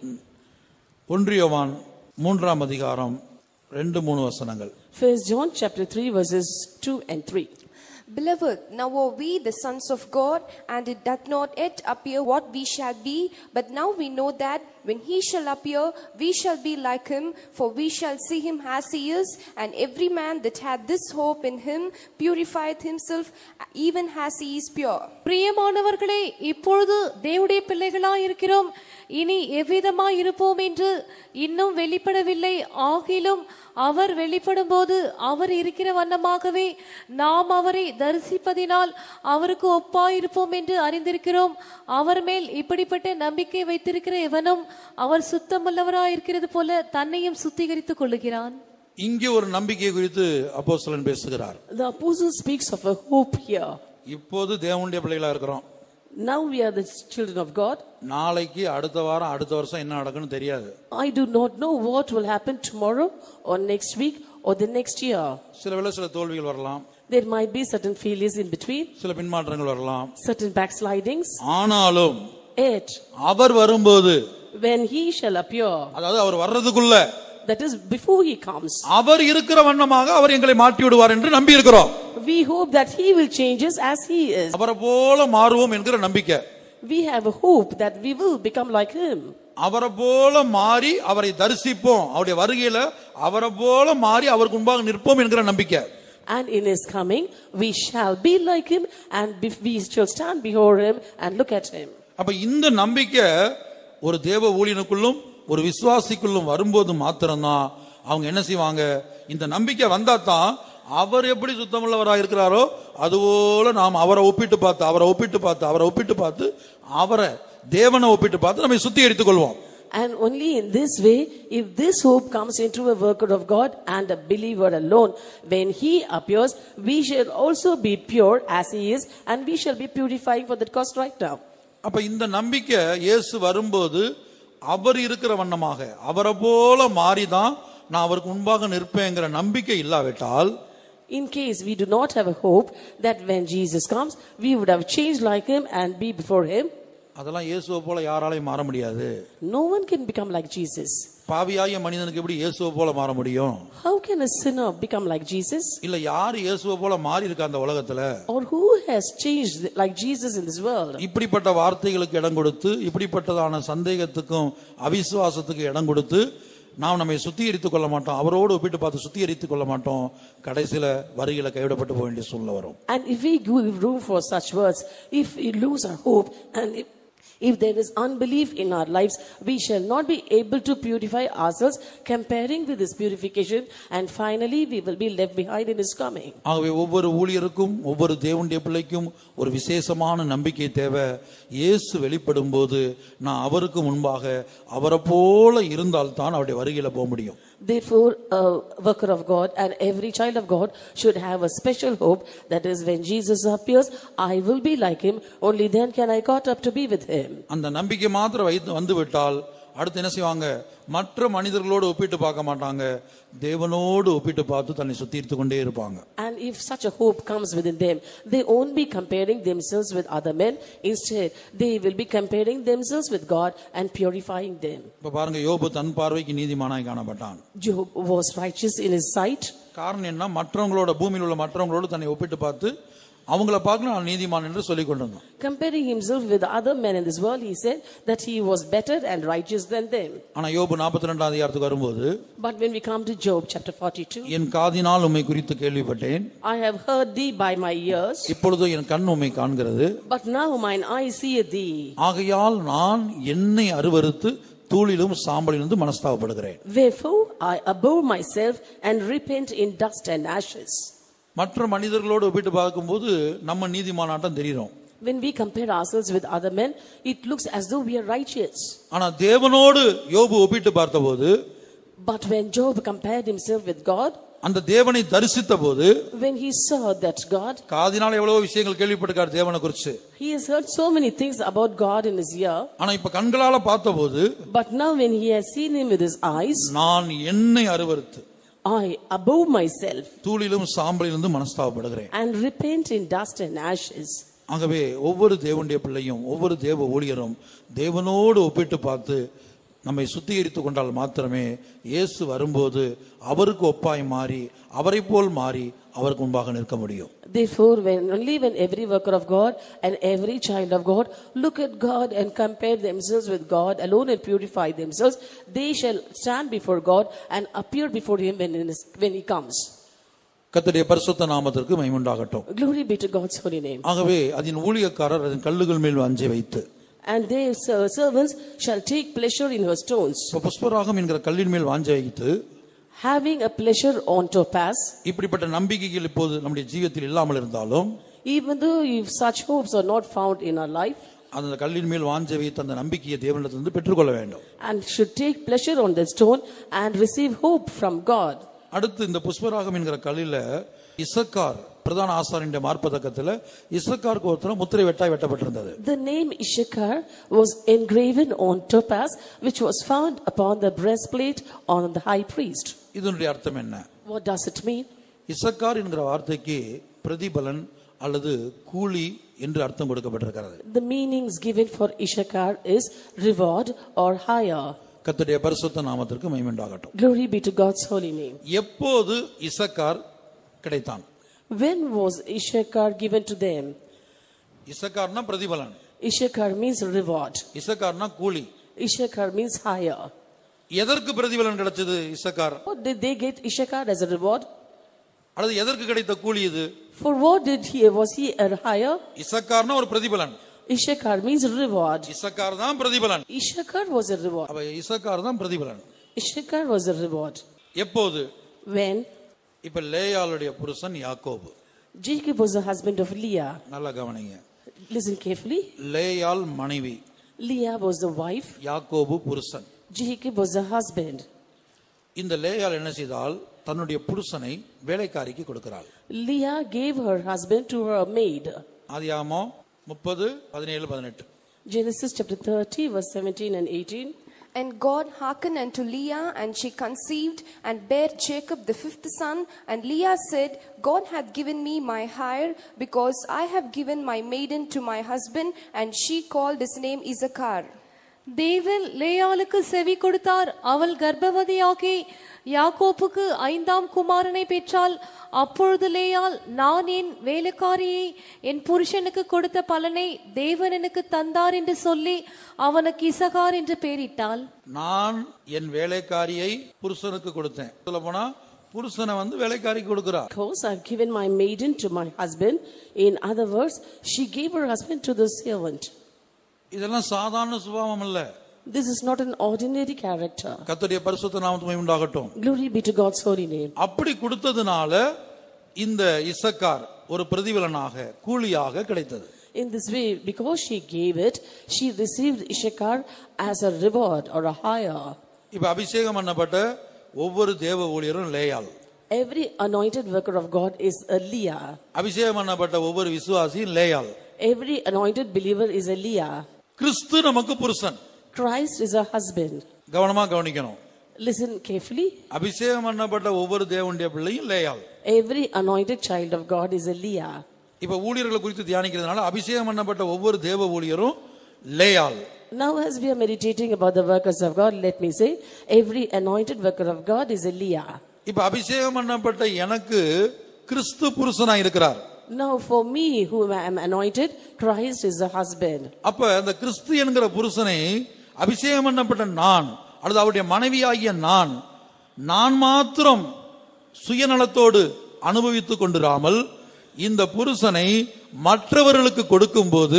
1 யோவான் 3 அதிகாரம் 2-3 வசனங்கள். 1 John chapter 3 verses 2 and 3. Beloved, now are we the sons of God, and it doth not yet appear what we shall be, but now we know that when he shall appear, we shall be like him, for we shall see him as he is. And every man that hath this hope in him purifieth himself even as he is pure. பிரியமானவர்களே, இப்பொழுது தேவனுடைய பிள்ளைகளாய் இருக்கிறோம், இனி எவ்விதமாய் இருப்போம் என்று இன்னும் வெளிப்படவில்லை. ஆகிலும் அவர் வெளிப்படும் போது அவர் இருக்கிற வண்ணமாகவே நாம் அவரை தரிசிப்பதினால் அவருக்கு ஒப்பாயிருப்போம் என்று அறிந்திருக்கிறோம். அவர் மேல் இப்படிப்பட்ட நம்பிக்கை வைத்திருக்கிற எவனும் அவர் சுத்தமுள்ளவராயிருக்கிறது போல தன்னையும் சுத்திகரித்துக் கொள்ளுகிறான். இங்கே ஒரு நம்பிக்கை குறித்து அப்போஸ்தலன் பேசுகிறார். The apostle speaks of a hope here. இப்போது தேவனுடைய பிள்ளைகளா இருக்கிறோம். Now we are the children of God. நாளைக்கு அடுத்த வாரம் அடுத்த வருஷம் என்ன நடக்கும்னு தெரியாது. I do not know what will happen tomorrow or next week or the next year. சில தோல்விகள் வரலாம். There might be certain failures in between. சில பின்மாற்றங்கள் வரலாம். Certain backslidings. ஆனாலும் Yet, அவர் வரும்போது, when he shall appear, அதாவது அவர் வர்றதுக்குள்ள, that is before he comes, அவர் இருக்கிற வண்ணமாக அவர் எங்களை மாற்றி விடுவார் என்று நம்பி இருக்கிறோம். we hope that he will change us as he is. அவரை போல மாறுவோம் என்கிற நம்பிக்கை. We have a hope that we will become like him. அவரை போல மாறி அவரை தரிசிப்போம், அவருடைய வருகையில அவரை போல மாறி அவருக்கு முன்பாக நிற்போம் என்கிற நம்பிக்கை. And in his coming we shall be like him, and we shall stand before him and look at him. அப்ப இந்த நம்பிக்கை ஒரு தேவ ஊழியனுக்குள்ளும் ஒரு விசுவாசிக்குள்ளும் வரும்போது மாத்திரம்தான் அவங்க என்ன செய்வாங்க, இந்த நம்பிக்கை வந்தா தான் அவர் எப்படி சுத்தமுள்ளவராக இருக்கிறாரோ அதுபோல நாம் அவரை ஒப்பிட்டு பார்த்து அவரை தேவனை ஒப்பிட்டு பார்த்து நம்மை சுத்திகரித்துக் கொள்வோம். And only in this way, if this hope comes into a worker of God and a believer alone, when he appears, we shall also be pure as he is, and we shall be purifying for that cause right now. அப்ப இந்த நம்பிக்கை இயேசு வரும்போது அவர் இருக்கிற வண்ணமாக அவரை போல மாறிதான் நான் அவருக்கு முன்பாக நிற்பேங்கிற நம்பிக்கை இல்லாவிட்டால், in case we do not have a hope that when Jesus comes we would have changed like him and be before him, அதெல்லாம் இயேசுவை போல யாராலையும் மாற முடியாது. no one can become like Jesus. பாவியாகிய மனிதனுக்கு எப்படி இயேசுவை போல மாற முடியும்? How can a sinner become like Jesus? இல்ல யார் இயேசுவை போல மாறி இருக்க அந்த உலகத்துல? Or who has changed like Jesus in this world? இப்படிப்பட்ட வார்த்தைகளுக்கு இடம் கொடுத்து, இப்படிப்பட்டதான சந்தேகத்துக்கும் அவிசுவாசத்துக்கு இடம் கொடுத்து நாம் நம்மை சுத்திகரித்துக் கொள்ள மாட்டோம், அவரோடு ஒப்பிட்டு பார்த்து சுத்திகரித்துக் கொள்ள மாட்டோம், கடைசியில வருகையில கைவிடப்பட்டு போக வேண்டிய சூழ்நிலை வரும். And if we give room for such words, if we lose our hope, and If there is unbelief in our lives, we shall not be able to purify ourselves comparing with His purification, and finally we will be left behind in His coming. ஆகவே ஒவ்வொரு ஊழியருக்கும் ஒவ்வொரு தேவனுடைய பிள்ளைக்கும் ஒரு விசேஷமான நம்பிக்கை தேவை. இயேசு வெளிப்படும்போது நான் அவருக்கு முன்பாக அவரை போல இருந்தால்தான் அவருடைய வருகையில போக முடியும். Therefore, a worker of God and every child of God should have a special hope, that is, when Jesus appears, I will be like Him. Only then can I caught up to be with Him. அந்த நம்பிக்கை மாத்திரம் வந்து விட்டால் அடுத்து என்ன செய்வாங்க? மற்ற மனிதர்களோடு ஒப்பிட்டு பார்க்க மாட்டாங்க, தேவனோடு ஒப்பிட்டு பார்த்து தன்னை சுத்திரித்து கொண்டே இருப்பாங்க. And if such a hope comes within them, they won't be comparing themselves with other men. Instead, they will be comparing themselves with God and purifying them. இப்ப பாருங்க, யோபு தன் பார்வைக்கு நீதிமானாய் காணப்பட்டான். Job was righteous in his sight. காரணம் என்ன? மற்றவங்களோட, பூமியில் உள்ள மற்றவங்களோடு தன்னை ஒப்பிட்டு பார்த்து அவங்கள பார்க்க நான் நீதிமான் என்று சொல்லிக் கொண்டிருந்தான். Comparing himself with other men in this world, he said that he was better and righteous than them. ஆனா யோபு 42 அதிகாரத்துக்கு வரும்போது, But when we come to Job chapter 42, என் காதினால் உம்மை குறித்து கேள்விப்பட்டேன், I have heard thee by my ears, இப்பொழுது என் கண் உம்மை காண்கிறது, but now mine eye seeth thee. ஆகையால் நான் என்னை அருவருத்து தூளிலும் சாம்பலிலிருந்து மனஸ்தாபப்படுகிறேன். Wherefore I abhor myself and repent in dust and ashes. மற்ற மனிதர்களோடு ஒப்பிட்டு பார்க்கும்போது நம்ம நீதிமானாட்டம் தெரியும். When we compare ourselves with other men, it looks as though we are righteous. ஆனா தேவனோடு யோபு ஒப்பிட்டு பார்த்தபோது, But when Job compared himself with God, அந்த தேவனை தரிசித்த போது, when he saw that God, காதினால எவ்வளவு விஷயங்கள் கேள்விப்பட்டிருக்கார் தேவனை குறித்து, he has heard so many things about God in his ear. ஆனா இப்ப கண்களால பார்த்தபோது, But now when he has seen him with his eyes, நான் என்னை அருவருத்து I abhor myself தூளிலும் சாம்பலிலிருந்து மனஸ்தாபப்படுகிறேன். and repent in dust and ashes. ஆகவே ஒவ்வொரு தேவனுடைய பிள்ளையும் ஒவ்வொரு தேவ ஊழியரும் தேவனோடு ஒப்பிட்டு பார்த்து நம்மை சுத்திகரித்துக் கொண்டால் மாத்திரமே இயேசு வரும்போது அவருக்கு ஒப்பாய் மாறி அவரை போல் மாறி அவருக்கு முன்பாக நிற்க முடியும். Therefore, when every worker of God and every child of God look at God and compare themselves with God alone and purify themselves, they shall stand before God and appear before Him when He comes. கர்த்தருடைய பரிசுத்த நாமத்திற்கு மகிமை உண்டாகட்டும். Glory be to God's holy name. ஆகவே அதன் ஊழியக்காரர் அதன் கல்லுகள் மேல் வாஞ்சை வைத்து, And their servants shall take pleasure in her stones. புஷ்பராகம் என்கிற கல்லின் மேல் வாஞ்சை வைத்து, having a pleasure on topaz. இப்படிப்பட்ட நம்பிக்கைகள் இப்போது நம்முடைய ஜீவியத்தில் இல்லாமல் இருந்தாலும், even though if such hopes are not found in our life, அந்த கல்லின் மேல் வாஞ்சை வைத்து அந்த நம்பிக்கையை தேவனிடத்திலிருந்து பெற்றுக்கொள்ள வேண்டும். and should take pleasure on the stone and receive hope from God. அடுத்து இந்த புஷ்பராகம் என்கிற கல்லில இசக்கார் பிரதான ஆசாரியனுடைய மார்பதக்கத்துல இசக்காருக்கு ஒருத்தர் முத்திரை வெட்டாய் வெட்டப்பட்டிருந்தது. The name Issachar was engraven on topaz, which was found upon the breastplate on the high priest. இதனுடைய அர்த்தம் என்ன? What does it mean? Issachar என்கிற வார்த்தைக்கு பிரதிபலன் அல்லது கூலி என்று அர்த்தம் கொடுக்கப்பட்டிருக்கிறது. The meanings given for Issachar is reward or hire. கர்த்தருடைய பரிசுத்த நாமத்திற்கு மகிமை உண்டாகட்டும். Glory be to God's holy name. எப்போது Issachar கிடைத்தான்? When was Issachar given to them? இசக்கார்னா பிரதிபலன். Issachar means reward. இசக்கார்னா கூலி. Issachar means hire. எதற்கு பிரதிபலன் கிடைச்சது Issachar? What did they get Issachar as a reward? அல்லது எதற்கு கிடைத்த கூலி இது? For what was he a hire? இசக்கார்னா ஒரு பிரதிபலன். Issachar means reward. இசக்கார் தான் பிரதிபலன். Issachar was a reward. அப்ப இசக்கார் தான் பிரதிபலன். Issachar was a reward. எப்போது? When இப்ப லேயாளுடைய புருஷன் யாக்கோபு. Jacob was the husband of Leah. நல்லா கவனிங்க. Listen carefully. லேயாள் மனைவி. Leah was the wife. யாக்கோபு புருஷன். Jacob was the husband. இந்த லேயாள் என்ன செய்தால் தன்னுடைய புருஷனை வேலைக்காரிக்கு கொடுக்கிறாள். Leah gave her husband to her maid. ஆதியாகமம் 30:17-18. Genesis chapter 30 verse 17 and 18. And God hearkened unto Leah, and she conceived and bare Jacob the fifth son. And Leah said, God hath given me my hire, because I have given my maiden to my husband. And she called his name Issachar. தேவன் லேயாளுக்கு செவி கொடுத்தார். அவள் கர்ப்பவதியாகி யாக்கோப்புக்கு 5ஆம் குமாரனை பெற்றாள். அப்பொழுது லேயாள், நான் என் வேலைக்காரியை என் புருஷனுக்கு கொடுத்த பலனை தேவன் எனக்கு தந்தார் என்று சொல்லி அவனுக்கு இசகார் என்று பெயரிட்டாள். நான் என் வேலைக்காரியை புருஷனுக்கு கொடுத்தேன். சொல்ல போனா புருஷனை வேலைக்காரிக்கு கொடுக்கிறார். Because I have given my maiden to my husband. In other words, she gave her husband to the servant. இதெல்லாம் சாதாரண சுபாவம் அல்ல. This is not an ordinary character. கர்த்தருடைய பரிசுத்த நாமத்துக்கு மகிமை உண்டாகட்டும். Glory be to God's holy name. அப்படி கொடுத்ததுனால இந்த இசக்கார் ஒரு பிரதிபலனாக கூலியாக கிடைத்தது. In this way, because she gave it, she received Issachar as a reward or a hire. இப்ப அபிஷேகம் பண்ணப்பட்ட ஒவ்வொரு தேவ ஊழியரும் லேயாள். Every anointed worker of God is a Leah. அபிஷேகம் பண்ணப்பட்ட ஒவ்வொரு விசுவாசியும் லேயாள். Every anointed believer is a Leah. கிறிஸ்து நமக்கு புருஷன். Christ is a husband. கவனமா கவனிக்கணும். Listen carefully. அபிஷேகம் பண்ணப்பட்ட ஒவ்வொரு தேவனுடைய பிள்ளையும் லேயாள். Every anointed child of God is a Leah. இப்ப ஊழியர்களை குறித்து தியானிக்கிறதுனால அபிஷேகம் பண்ணப்பட்ட ஒவ்வொரு தேவ ஊழியரும் லேயாள். Now as we are meditating about the workers of God, let me say every anointed worker of God is a Leah. இப்ப அபிஷேகம் பண்ணப்பட்ட எனக்கு கிறிஸ்து புருஷனா இருக்கிறார். Now for me who am anointed, Christ is a husband. அப்ப அந்த கிறிஸ்து என்கிற புருஷனை அபிஷேகம் பண்ணப்பட்ட நான் அல்லது அவருடைய மனைவியாகிய நான் மாத்திரம் சுயநலத்தோடு அனுபவித்துக் கொண்டிராமல் இந்த புருஷனை மற்றவர்களுக்கு கொடுக்கும்போது,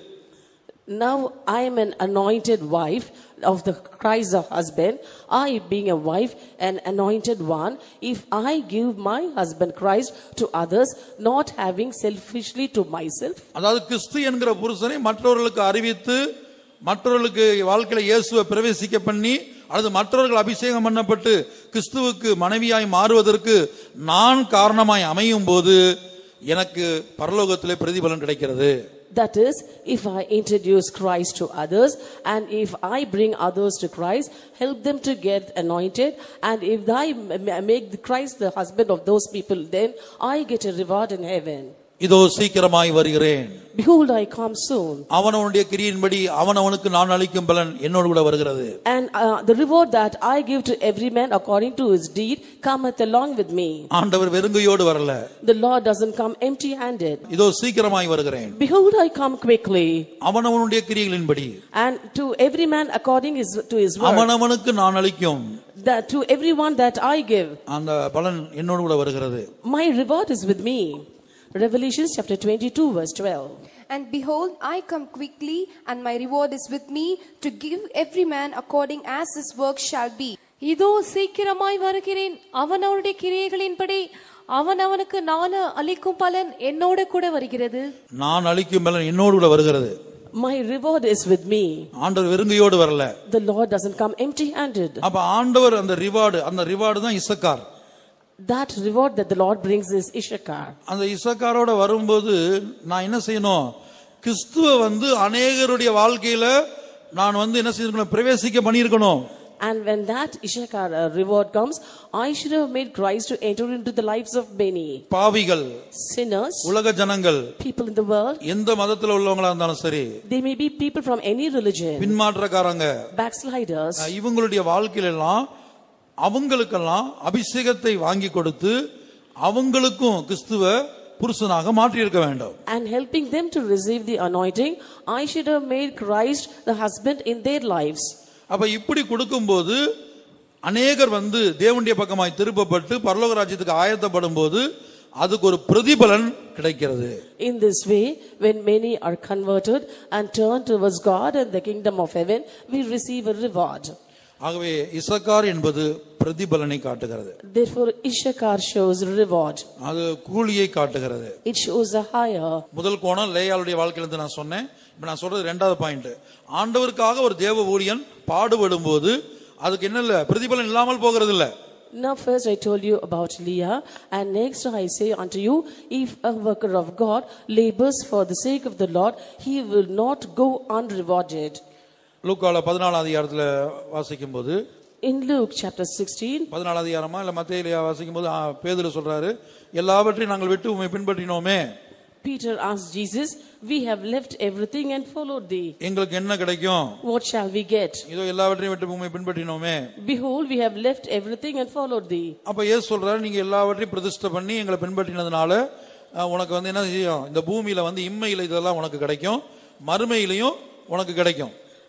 now I am an anointed wife of the Christ of husband. I being a wife, an anointed one, if I give my husband Christ to others, not having selfishly to myself. அதாவது கிறிஸ்து என்கிற புருஷனை மற்றவர்களுக்கு அறிவித்து மற்றவர்களுக்கு வாழ்க்கையில இயேசுவை பிரவேசிக்க பண்ணி அல்லது மற்றவர்கள் அபிஷேகம் பண்ணப்பட்டு கிறிஸ்துவுக்கு மனைவியாய் மாறுவதற்கு நான் காரணமாய் அமையும் போது எனக்கு பரலோகத்திலே பிரதிபலன் கிடைக்கிறது. That is, if I introduce Christ to others and if I bring others to Christ, help them to get anointed, and if I make Christ the husband of those people, then I get a reward in heaven. இதோ சீக்கிரமாய் வருகிறேன். Behold, I come soon. அவனவனுடைய கிரியின்படி அவனவனுக்கு நான் அளிக்கும் பலன் என்னோடு கூட வருகிறது. And the reward that I give to every man according to his deed cometh along with me. ஆண்டவர் வெறுங்கையோடு வரல. The Lord doesn't come empty-handed. இதோ சீக்கிரமாய் வருகிறேன். Behold, I come quickly. அவனவனுடைய கிரியைகளின்படி And to every man according to his work. அவனவனுக்கு நான் அளிக்கும். That to everyone that I give. அந்த பலன் என்னோடு கூட வருகிறது. My reward is with me. Revelation chapter 22 verse 12. And behold, I come quickly, and my reward is with me, to give every man according as his work shall be. இதோ சீக்கிரமாய் வருகிறேன், அவனவனுடைய கிரியைகளின்படி அவனவனுக்கு நான் அளிக்கும் பலன் என்னோட கூட வருகிறது. நான் அளிக்கும் பலன் என்னோடு கூட வருகிறது. My reward is with me. ஆண்டவர் வெறுங்கையோடு வரல. The Lord doesn't come empty-handed. அப்ப ஆண்டவர் அந்த ரிவார்டு தான் Issachar. That reward that the Lord brings is Issachar. அந்த இசக்காரோட வரும்போது நான் என்ன செய்யணும்? கிறிஸ்துவ அநேகருடைய வாழ்க்கையில நான் என்ன செய்யணும்? பிரவேசிக்க பண்ணியிருக்கணும். And when that Issachar reward comes, I should have made Christ to enter into the lives of many. பாவிகள், sinners, உலக ஜனங்கள், people in the world, எந்த மதத்துல உள்ளவங்களா இருந்தாலும் சரி, they may be people from any religion, பின்மாற்றக்காரங்க, backsliders, இவங்களுடைய வாழ்க்கையில எல்லாம் அவங்களுக்கெல்லாம் அபிஷேகத்தை வாங்கி கொடுத்து அவங்களுக்கும் கிறிஸ்துவ புருஷனாக மாற்றி இருக்க வேண்டும். And helping them to receive the anointing, I should have made Christ the husband in their lives. அப்ப இப்படி கொடுக்கும்போது அநேகர் தேவனுடைய பக்கமாய் திருப்பப்பட்டு பரலோக ராஜ்யத்துக்கு ஆயத்தப்படும் போது அதுக்கு ஒரு பிரதிபலன் கிடைக்கிறது. In this way, when many are converted and turned towards God and the kingdom of heaven, we receive a reward. ஆகவே இசக்கார் என்பது பிரதிபலனை காட்டுகிறது. Therefore Issachar shows reward. அது கூலியை காட்டுகிறது. It shows a hire. முதல் கோணம் லேயாளுடைய வாழ்க்கையில இருந்து நான் சொன்னேன். இப்ப நான் சொல்றது இரண்டாவது பாயிண்ட். ஆண்டவருக்காக ஒரு தேவ ஊழியன் பாடுபடும் போது அதுக்கு என்ன இல்ல பிரதிபலன் இல்லாமல் போகிறது இல்ல. Now first I told you about Leah, and next I say unto you, if a worker of God labors for the sake of the Lord, he will not go unrewarded. லூக்கால 14 அதிகாரத்துல வாசிக்கும்போது, in Luke chapter 16, 14 அதிகாரமா இல்ல மத்தேயுல வாசிக்கும்போது பேதுரு சொல்றாரு, எல்லாவற்றையும் நாங்கள் விட்டு உம்மை பின்பற்றினோமே. Peter asked Jesus, we have left everything and followed thee. எங்களுக்கு என்ன கிடைக்கும்? What shall we get? இதோ எல்லாவற்றையும் விட்டு உம்மை பின்பற்றினோமே. Behold, we have left everything and followed thee. அப்ப இயேசு சொல்றாரு, நீங்க எல்லாவற்றையும் பிரதிஷ்டை பண்ணி எங்களை பின்பற்றினதுனால உனக்கு என்ன செய்யும்? இந்த பூமியில இம்மையில இதெல்லாம் உனக்கு கிடைக்கும், மறுமையிலையும் உனக்கு கிடைக்கும்.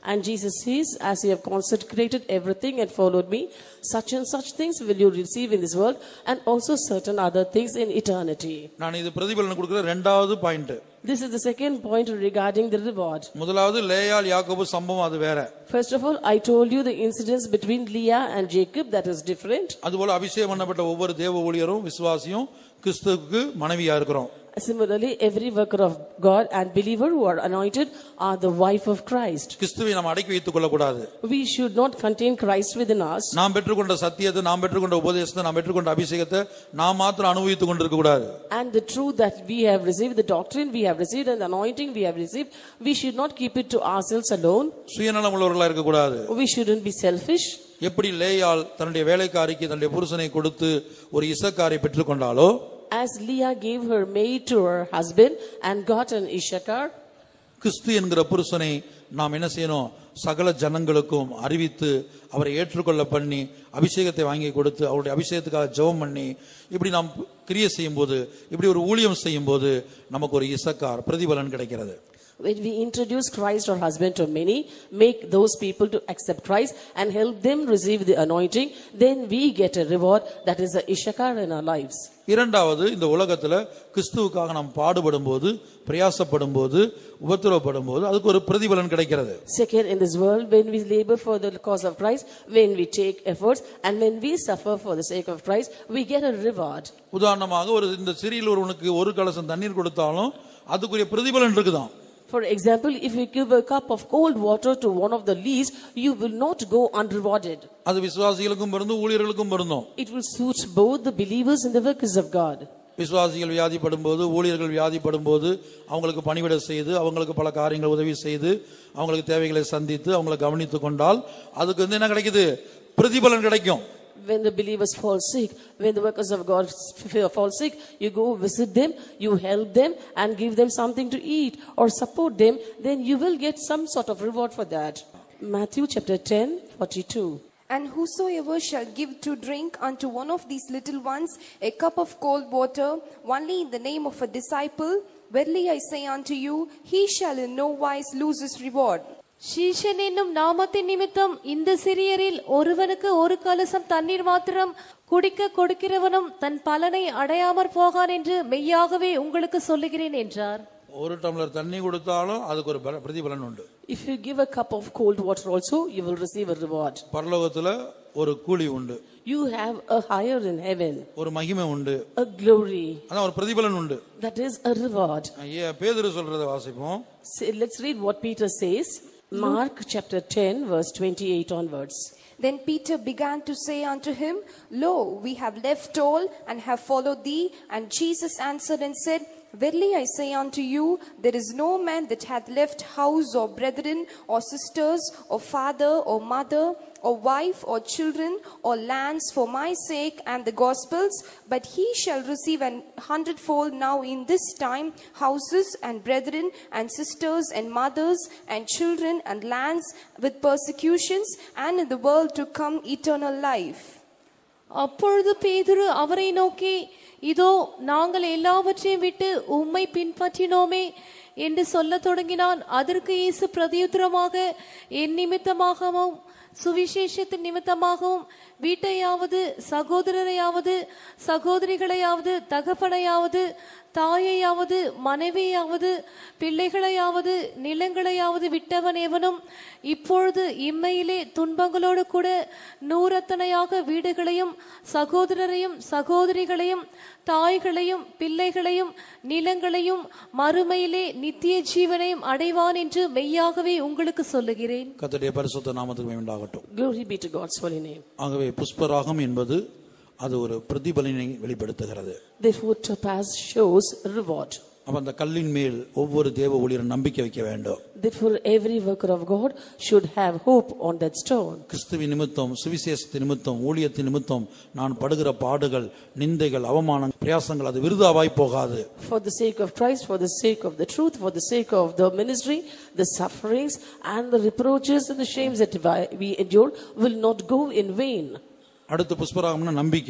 And Jesus says, as you have consecrated everything and followed me, such and such things will you receive in this world, and also certain other things in eternity. நான் இது பிரதிபலன் கொடுக்கிற இரண்டாவது point. This is the second point regarding the reward. முதலாவது லேயாள் யாக்கோபு சம்பவம், அது வேற. First of all, I told you the incidents between Leah and Jacob, that is different. அதுபோல அபிஷேகம் பண்ணப்பட்ட ஒவ்வொரு தேவ ஊழியரும் விசுவாசியும் கிறிஸ்துவுக்கு மனைவியா இருக்கிறோம். Similarly, every worker of God and believer who are anointed are the wife of Christ. கிறிஸ்துவை நாம் அடக்கி வைத்துக் கொள்ள கூடாது. We should not contain Christ within us. நாம் பெற்றுக்கொண்ட சத்தியத்தை, நாம் பெற்றுக்கொண்ட உபதேசத்தை, நாம் பெற்றுக்கொண்ட அபிஷேகத்தை நாம் மாத்திரம் அனுபவித்துக் கொண்டிருக்க கூடாது. And the truth that we have received, the doctrine we have received, and the anointing we have received, we should not keep it to ourselves alone. சுயநலம் உள்ளவர்களா இருக்க கூடாது. We shouldn't be selfish. எப்படி லேயாள் தன்னுடைய வேலைக்காரிக்கு தன்னுடைய புருஷனை கொடுத்து ஒரு இசக்காரை பெற்றுக்கொண்டாலோ, as Leah gave her maid to her husband and got an Issachar, கிறிஸ்து என்கிற புருஷனை நாம் என்ன செய்யணும்? சகல ஜனங்களுக்கும் அறிவித்து அவரை ஏற்றுக்கொள்ள பண்ணி அபிஷேகத்தை வாங்கி கொடுத்து அவருடைய அபிஷேகத்துக்காக ஜெபம் பண்ணி இப்படி நாம் கிரியை செய்யும் போது, இப்படி ஒரு ஊழியம் செய்யும் போது நமக்கு ஒரு இசக்கார் பிரதிபலன் கிடைக்கிறது. When we introduce Christ our husband to many, make those people to accept Christ and help them receive the anointing, then we get a reward, that is a Issachar in our lives. இரண்டாவது, இந்த உலகத்துல கிறிஸ்துவுக்காக நாம் பாடுபடும் போது, பிரயாசப்படும் போது, உபத்திரவப்படும் போது அதுக்கு ஒரு பிரதிபலன் கிடைக்கிறது. Second, in this world, when we labor for the cause of Christ, when we take efforts, and when we suffer for the sake of Christ, we get a reward. உதாரணமாக, ஒரு இந்த சிறியில் ஒருவனுக்கு ஒரு கலசம் தண்ணீர் கொடுத்தாலும் அதுக்குரிய பிரதிபலன் இருக்குதான். For example, if you give a cup of cold water to one of the least, you will not go unrewarded. அது விசுவாசிகளுக்கும் பொருந்தும், ஊழியர்களுக்கும் பொருந்தும். It will suit both the believers and the workers of God. விசுவாசிகள் வியாதிப்படும் போது, ஊழியர்கள் வியாதிப்படும் போது அவங்களுக்கு பணிவிடை செய்து, அவங்களுக்கு பல காரியங்கள் உதவி செய்து, அவங்களுக்கு தேவைகளை சந்தித்து, அவங்களை கவனித்துக் கொண்டால் அதுக்கு என்ன கிடைக்குது? பிரதிபலன் கிடைக்கும். When the believers fall sick, when the workers of God fall sick, you go visit them, you help them and give them something to eat or support them, then you will get some sort of reward for that. Matthew chapter 10:42. And whosoever shall give to drink unto one of these little ones a cup of cold water, only in the name of a disciple, verily I say unto you, he shall in no wise lose his reward. சீஷன் என்னும் நாமத்தின் நிமித்தம் இந்த சிறியரில் ஒருவனுக்கு ஒரு கலசம் தண்ணீர் மாத்திரம் குடிக்க கொடுக்கிறவனும் தன் பலனை அடையாமற் போகான் என்று மெய்யாகவே உங்களுக்கு சொல்லுகிறேன் என்றார். ஒரு டம்ளர் தண்ணி கொடுத்தாலும் அதுக்கு ஒரு பிரதிபலன் உண்டு. If you give a cup of cold water also, you will receive a reward. பரலோகத்துல ஒரு கூலி உண்டு. You have a higher in heaven. ஒரு மகிமை உண்டு. A glory. அதான் ஒரு பிரதிபலன் உண்டு. That is a reward. பேதுரு சொல்றதை வாசிப்போம். Let's read what Peter says. Mark chapter 10 verse 28 onwards. Then Peter began to say unto him, Lo, we have left all and have followed thee. And Jesus answered and said, Verily I say unto you, there is no man that hath left house or brethren or sisters or father or mother or wife or children or lands for my sake and the gospel's, but he shall receive 100-fold now in this time houses and brethren and sisters and mothers and children and lands with persecutions, and in the world to come eternal life. அப்பொழுது பேதுரு அவரை நோக்கி, இதோ நாங்கள் எல்லாவற்றையும் விட்டு உம்மை பின்பற்றினோமே என்று சொல்ல தொடங்கினான். அதற்கு இயேசு பிரதியுத்தரமாக, என் நிமித்தமாகவும் சுவிசேஷத்தின் நிமித்தமாகவும் வீட்டையாவது சகோதரரையாவது சகோதரிகளையாவது தகப்பனையாவது தாயையாவது மனைவியாவது பிள்ளைகளையாவது நிலங்களையாவது விட்டவன் எவனும் இப்பொழுது இம்மையிலே துன்பங்களோடு கூட நூறத்தனையாக வீடுகளையும் சகோதரரையும் சகோதரிகளையும் தாய்களையும் பிள்ளைகளையும் நிலங்களையும் மறுமையிலே நித்திய ஜீவனையும் அடைவான் என்று மெய்யாகவே உங்களுக்கு சொல்லுகிறேன். கர்த்தருடைய பரிசுத்த நாமத்துக்கு மகிமை உண்டாகட்டும். Glory be to God's holy name. ஆகவே புஷ்பராகம் என்பது அது ஒரு பிரதிபலனை வெளிப்படுத்துகிறது. Therefore topaz shows reward. அப்ப அந்த கல்லின் மேல் ஒவ்வொரு தேவ ஊழியரும் நம்பிக்கை வைக்க வேண்டும். Therefore every worker of God should have hope on that stone. கிறிஸ்துவின் நிமித்தம், சுவிசேஷத்தின் நிமித்தம், ஊழியத்தின் நிமித்தம் நான் படுகிற பாடுகள், நிந்தைகள், அவமானங்கள், பிரயாசங்கள் அது விருதாவாய் போகாது. For the sake of Christ, for the sake of the truth, for the sake of the ministry, the sufferings and the reproaches and the shames that we endure will not go in vain. அடுத்து புஷ்பராகம்னா நம்பிக்கை.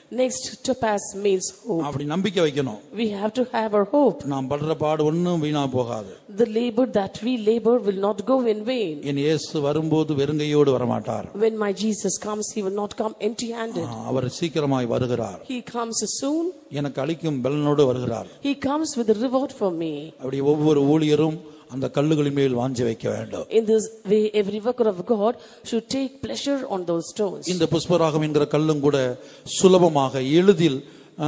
Next, topaz means hope. அப்படி நம்பிக்கை வைக்கணும். We have to have our hope. நாம் படுற பாடு ஒண்ணும் வீணா போகாது. The labor that we labor will not go in vain. என் இயேசு வரும்போது வெறுங்கையோடு வர மாட்டார். When my Jesus comes, he will not come empty-handed. அவர் சீக்கிரமாய் வருகிறார். He comes soon. எனக்கு அளிக்கும் பலனோடு வருகிறார். He comes with a reward for me. அப்படி ஒவ்வொரு ஊழியரும் அந்த கல்லுகளின் மேல் வாஞ்சை வைக்க வேண்டும். In this way, every worker of God should take pleasure on those stones. இந்த புஷ்பராகம் என்கிற கல்லும் கூட சுலபமாக எளிதில்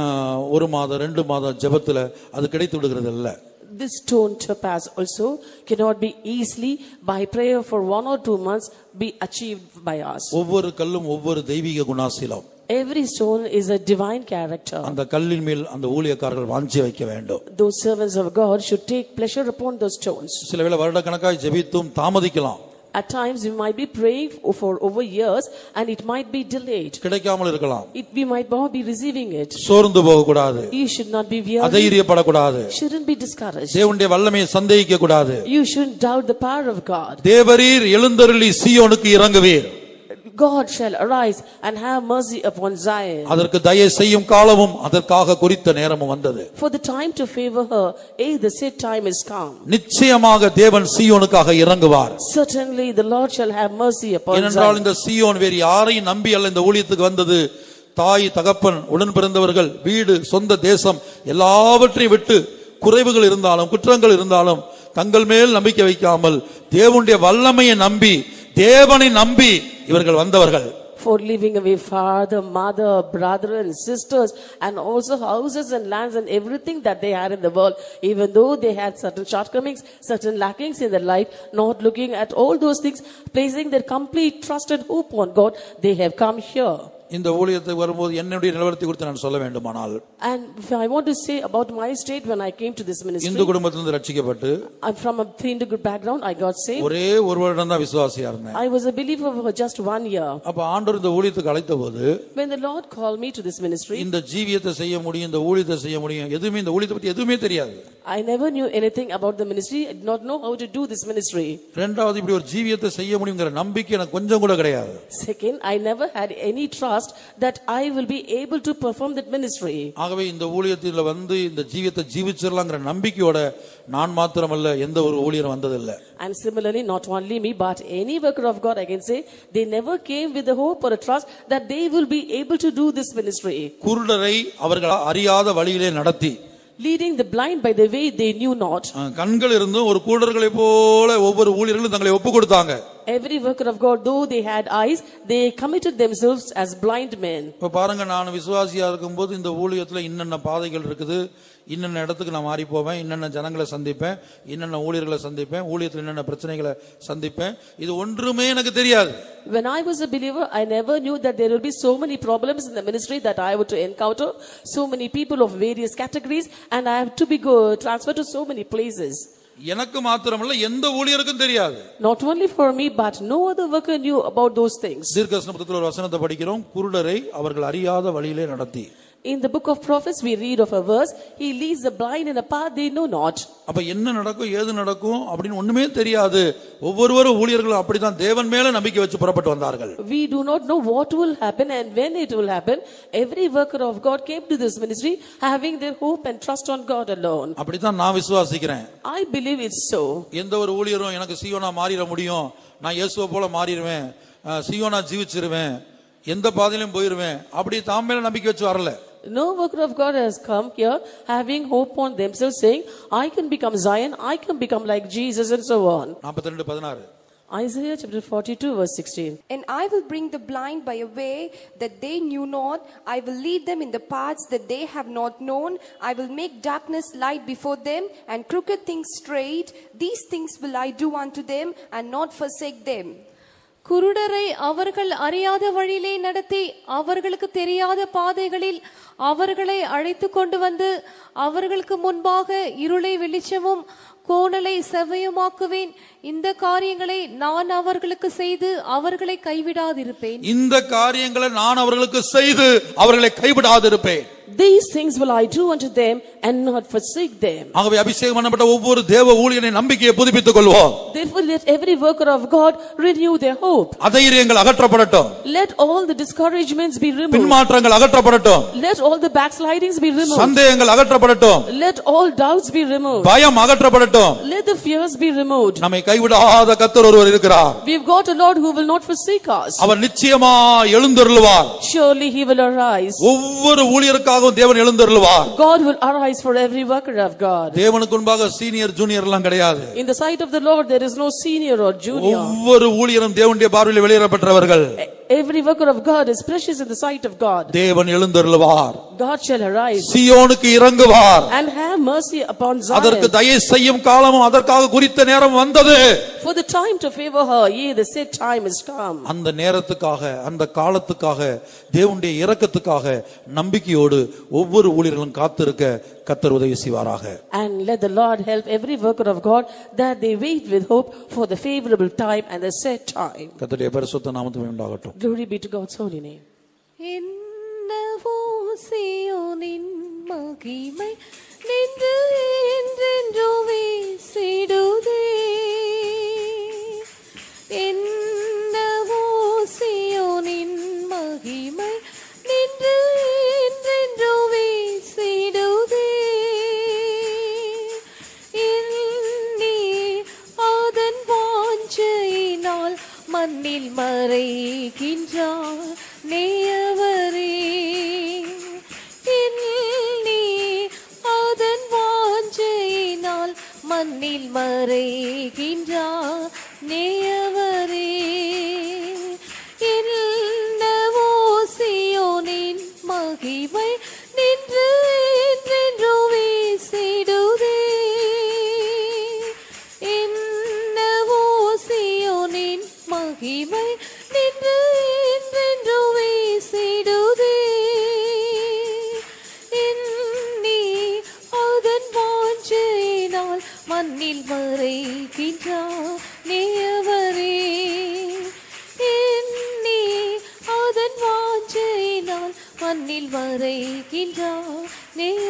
1 மாதம் 2 மாதம் ஜெபத்துல அது கிடைத்து விடுகிறது இல்ல. This stone topaz also cannot be easily by prayer for 1 or 2 months be achieved by us. ஒவ்வொரு கல்லும் ஒவ்வொரு தெய்வீக குணாசிலம். Every stone is a divine character. அந்த கல்லின் மேல் அந்த ஊழியக்காரர்கள் வாஞ்சை வைக்க வேண்டும். Those servants of God should take pleasure upon those stones. சில வேளை வருடக்கணக்காய் ஜெபித்தும் தாமதிக்கலாம். At times we might be praying for over years and it might be delayed. கிடைக்காமல் இருக்கலாம். We might not be receiving it. சோர்ந்து போக கூடாது. You should not be weary. அதைரியப்பட கூடாது. Shouldn't be discouraged. தேவனுடைய வல்லமையை சந்தேகிக்க கூடாது. You shouldn't doubt the power of God. தேவரீர் எழுந்தருளி சீயோனுக்கு இறங்குவீர். God shall arise and have mercy upon Zion. அதற்கு தயை செய்யும் காலமும் அதற்காக குறித்த நேரமும் வந்தது. For the time to favor her, the set time is come. நிச்சயமாக தேவன் சீயோனுக்காக இறங்குவார். Certainly the Lord shall have mercy upon Zion. ஏனென்றால் இந்த சீயோன் வேறு யாரையும் நம்பி அல்ல இந்த ஊழியத்துக்கு வந்தது. தாய் தகப்பன் உடன் பிறந்தவர்கள் வீடு சொந்த தேசம் எல்லாவற்றையும் விட்டு குறைவுகள் இருந்தாலும் குற்றங்கள் இருந்தாலும் தங்கள் மேல் நம்பிக்கை வைக்காமல் தேவனுடைய வல்லமையை நம்பி தேவனை நம்பி இவர்கள் வந்தவர்கள். For leaving away father, mother, brother and sisters and also houses and lands and everything that they had in the world, even though they had certain shortcomings, certain lackings in their life, not looking at all those things, placing their complete trust and hope on God, they have come here. இந்த ஊழியத்துக்கு வரும்போது என்னுடைய நிலவரத்தை குறித்து நான் சொல்ல வேண்டுமானால், and I want to say about my state when I came to this ministry. Hindu குடும்பத்திலிருந்து ரட்சிக்கப்பட்டு I'm from a Hindu background. I got saved. ஒரே ஒரு வருடம் தான் விசுவாசியா இருந்தேன். I was a believer for just 1 year. அப்ப ஆண்டவர் இந்த ஊழியத்துக்கு அழைத்தபோது, when the Lord called me to this ministry, இந்த ஜீவியத்தை செய்ய முடியும் இந்த ஊழியத்தை செய்ய முடியும் எதுவுமே இந்த ஊழியத்தை பத்தி எதுவுமே தெரியாது. I never knew anything about the ministry. I did not know how to do this ministry. இரண்டாவது இப்படி ஒரு ஜீவியத்தை செய்ய முடியும்ங்கற நம்பிக்கை எனக்கு கொஞ்சம் கூட கிடையாது. Second, I never had any trust that I will be able to perform that ministry. ஆகவே இந்த ஊழியத்தில வந்து இந்த ஜீவியத்தை ஜீவிச்சிரலாம்ங்கற நம்பிக்கையோட நான் மாத்திரமல்ல எந்த ஒரு ஊழியரும் வந்ததில்லை. And similarly, not only me but any worker of God, I can say they never came with the hope or a trust that they will be able to do this ministry. குருடரை அவர்கள் அறியாத வழியிலே நடத்தி, leading the blind by the way they knew not. கண்கள் இருந்தும் ஒரு குருடர்களை போல ஒவ்வொரு ஊழியர்களும் தங்களை ஒப்பு கொடுத்தாங்க. Every worker of God, though they had eyes, they committed themselves as blind men. இப்ப பாருங்க, நான் விசுவாசியா இருக்கும்போது இந்த ஊழியத்துல இன்னென்ன பாதைகள் இருக்குது, இன்னென்ன இடத்துக்கு நான் மாறி போவேன், இன்னென்ன ஜனங்களை சந்திப்பேன், இன்னென்ன ஊழியர்களை சந்திப்பேன், ஊழியத்துல என்னென்ன பிரச்சனைகளை சந்திப்பேன், இது ஒன்றுமே எனக்கு தெரியாது. When I was a believer, I never knew that there will be so many problems in the ministry that I would to encounter, so many people of various categories, and I have to be transferred to so many places. எனக்கு மாத்திரமல்ல எந்த ஊழியருக்கும் தெரியாது. Not only for me but no other worker knew about those things. தீர்க்கதரிசன புத்தகத்துல ஒரு வசனத்தை படிக்கிறோம், குருடரை அவர்கள் அறியாத வழியிலே நடத்தி. In the book of prophets we read of a verse, he leads the blind in a path they know not. அப்ப என்ன நடக்கும் ஏது நடக்கும் அப்படினு ஒண்ணுமே தெரியாது. ஒவ்வொருவரும் ஊழியர்களும் அப்படிதான் தேவன் மேல நம்பிக்கை வச்சு புறப்பட்டு வந்தார்கள். We do not know what will happen and when it will happen. Every worker of God came to this ministry having their hope and trust on God alone. அப்படிதான் நான் விசுவாசிக்கிறேன். I believe it's so. எந்த ஒரு ஊழியரும் எனக்கு சீயோனா மாறிட முடியும், நான் இயேசுவை போல மாறிடுவேன், சீயோனா ஜீவிச்சிருவேன், எந்த பாதையிலும் போயிருவேன், அப்படி தாம் மேல நம்பிக்கை வச்சு வரல. No worker of God has come here having hope on themselves, saying, I can become Zion, I can become like Jesus and so on. 42:16 Isaiah chapter 42 verse 16. And I will bring the blind by a way that they knew not. I will lead them in the paths that they have not known. I will make darkness light before them and crooked things straight. These things will I do unto them and not forsake them. குருடரை அவர்கள் அறியாத வழியிலே நடத்தி அவர்களுக்கு தெரியாத பாதைகளில் அவர்களை அழைத்து கொண்டு வந்து அவர்களுக்கு முன்பாக இருளை வெளிச்சமும் கோணலை செவ்வையுமாக்குவேன். இந்த காரியங்களை நான் அவர்களுக்கு செய்து அவர்களை கைவிடாதிருப்பேன். இந்த காரியங்களை நான் அவர்களுக்கு செய்து அவர்களை கைவிடாதிருப்பேன். These things will I do unto them and not forsake them. ஆகவே அபிஷேகம் பண்ணப்பட்ட ஒவ்வொரு தேவ ஊழியனை நம்பிக்கையை புதுப்பித்துக் கொள்வோம். Therefore let every worker of God renew their hope. அதைரியங்கள் அகற்றப்படட்டும். Let all the discouragements be removed. பின்மாற்றங்கள் அகற்றப்படட்டும். Let all the backslidings be removed. சந்தேகங்கள் அகற்றப்படட்டும். Let all doubts be removed. பயம் அகற்றப்படட்டும். Let the fears be removed. நம்மை கைவிடாத கர்த்தர் ஒருவர் இருக்கிறார். We've got a Lord who will not forsake us. அவர் நிச்சயமாக எழுந்தருளுவார். Surely he will arise. ஒவ்வொரு ஊழியருக்காகவும் தேவன் எழுந்தருளுவார். God will arise for every worker of God. தேவனுக்கு முன்பாக சீனியர் ஜூனியர் எல்லாம் கிடையாது. In the sight of the Lord there is no senior or junior. ஒவ்வொரு ஊழியரும் தேவனுடைய பார்வையில் வெளியேறப்பட்டவர்கள். Every worker of God is precious in the sight of God. தேவன் எழுந்தருளுவார். God shall arise சீயோனுக்கு இறங்குவார். and have mercy upon Zion. அதற்கு தயை செய்யும் காலமும் அதற்காக குறித்த நேரம் வந்தது. For the time to favor her, yea, the set time is come. அந்த நேரத்துக்காக அந்த காலத்துக்காக தேவனுடைய இரக்கத்துக்காக நம்பிக்கையோடு ஒவ்வொரு ஊழியர்களும் காத்திருக்க கர்த்தர் உதவி செய்வாராக. And let the Lord help every worker of God that they wait with hope for the favorable time and the set time. கர்த்தருடைய பரிசுத்த நாமத்துக்கு உண்டாகட்டும். Glory be to God's holy name. என்னவோ சீயோனின் மகிமை நின்று என்றென்றோ வீசிடுதே. என்னவோ சீயோனின் மகிமை நின்று என்றென்றோ வீசிடுதே. எண்ணி அதன் வாஞ்சையினால் மண்ணில் மறைகின்றார் நேயவரே. எண்ணி அதன் வாஞ்சையினால் மண்ணில் மறைகின்றார் நேயவரே. என்னவோ சீயோனின் மகிமை நின்று என்றென்றோ வீசிடுதே. என்னவோ சீயோனின் மகிமை நின்று என்றென்றோ வீசிடுதே. எண்ணி அதன் வாஞ்சையினால் மண்ணில் மறைகின்றார் நேயவரே. எண்ணி அதன் வாஞ்சையினால் மண்ணில் மறைகின்றார் நேயவரே.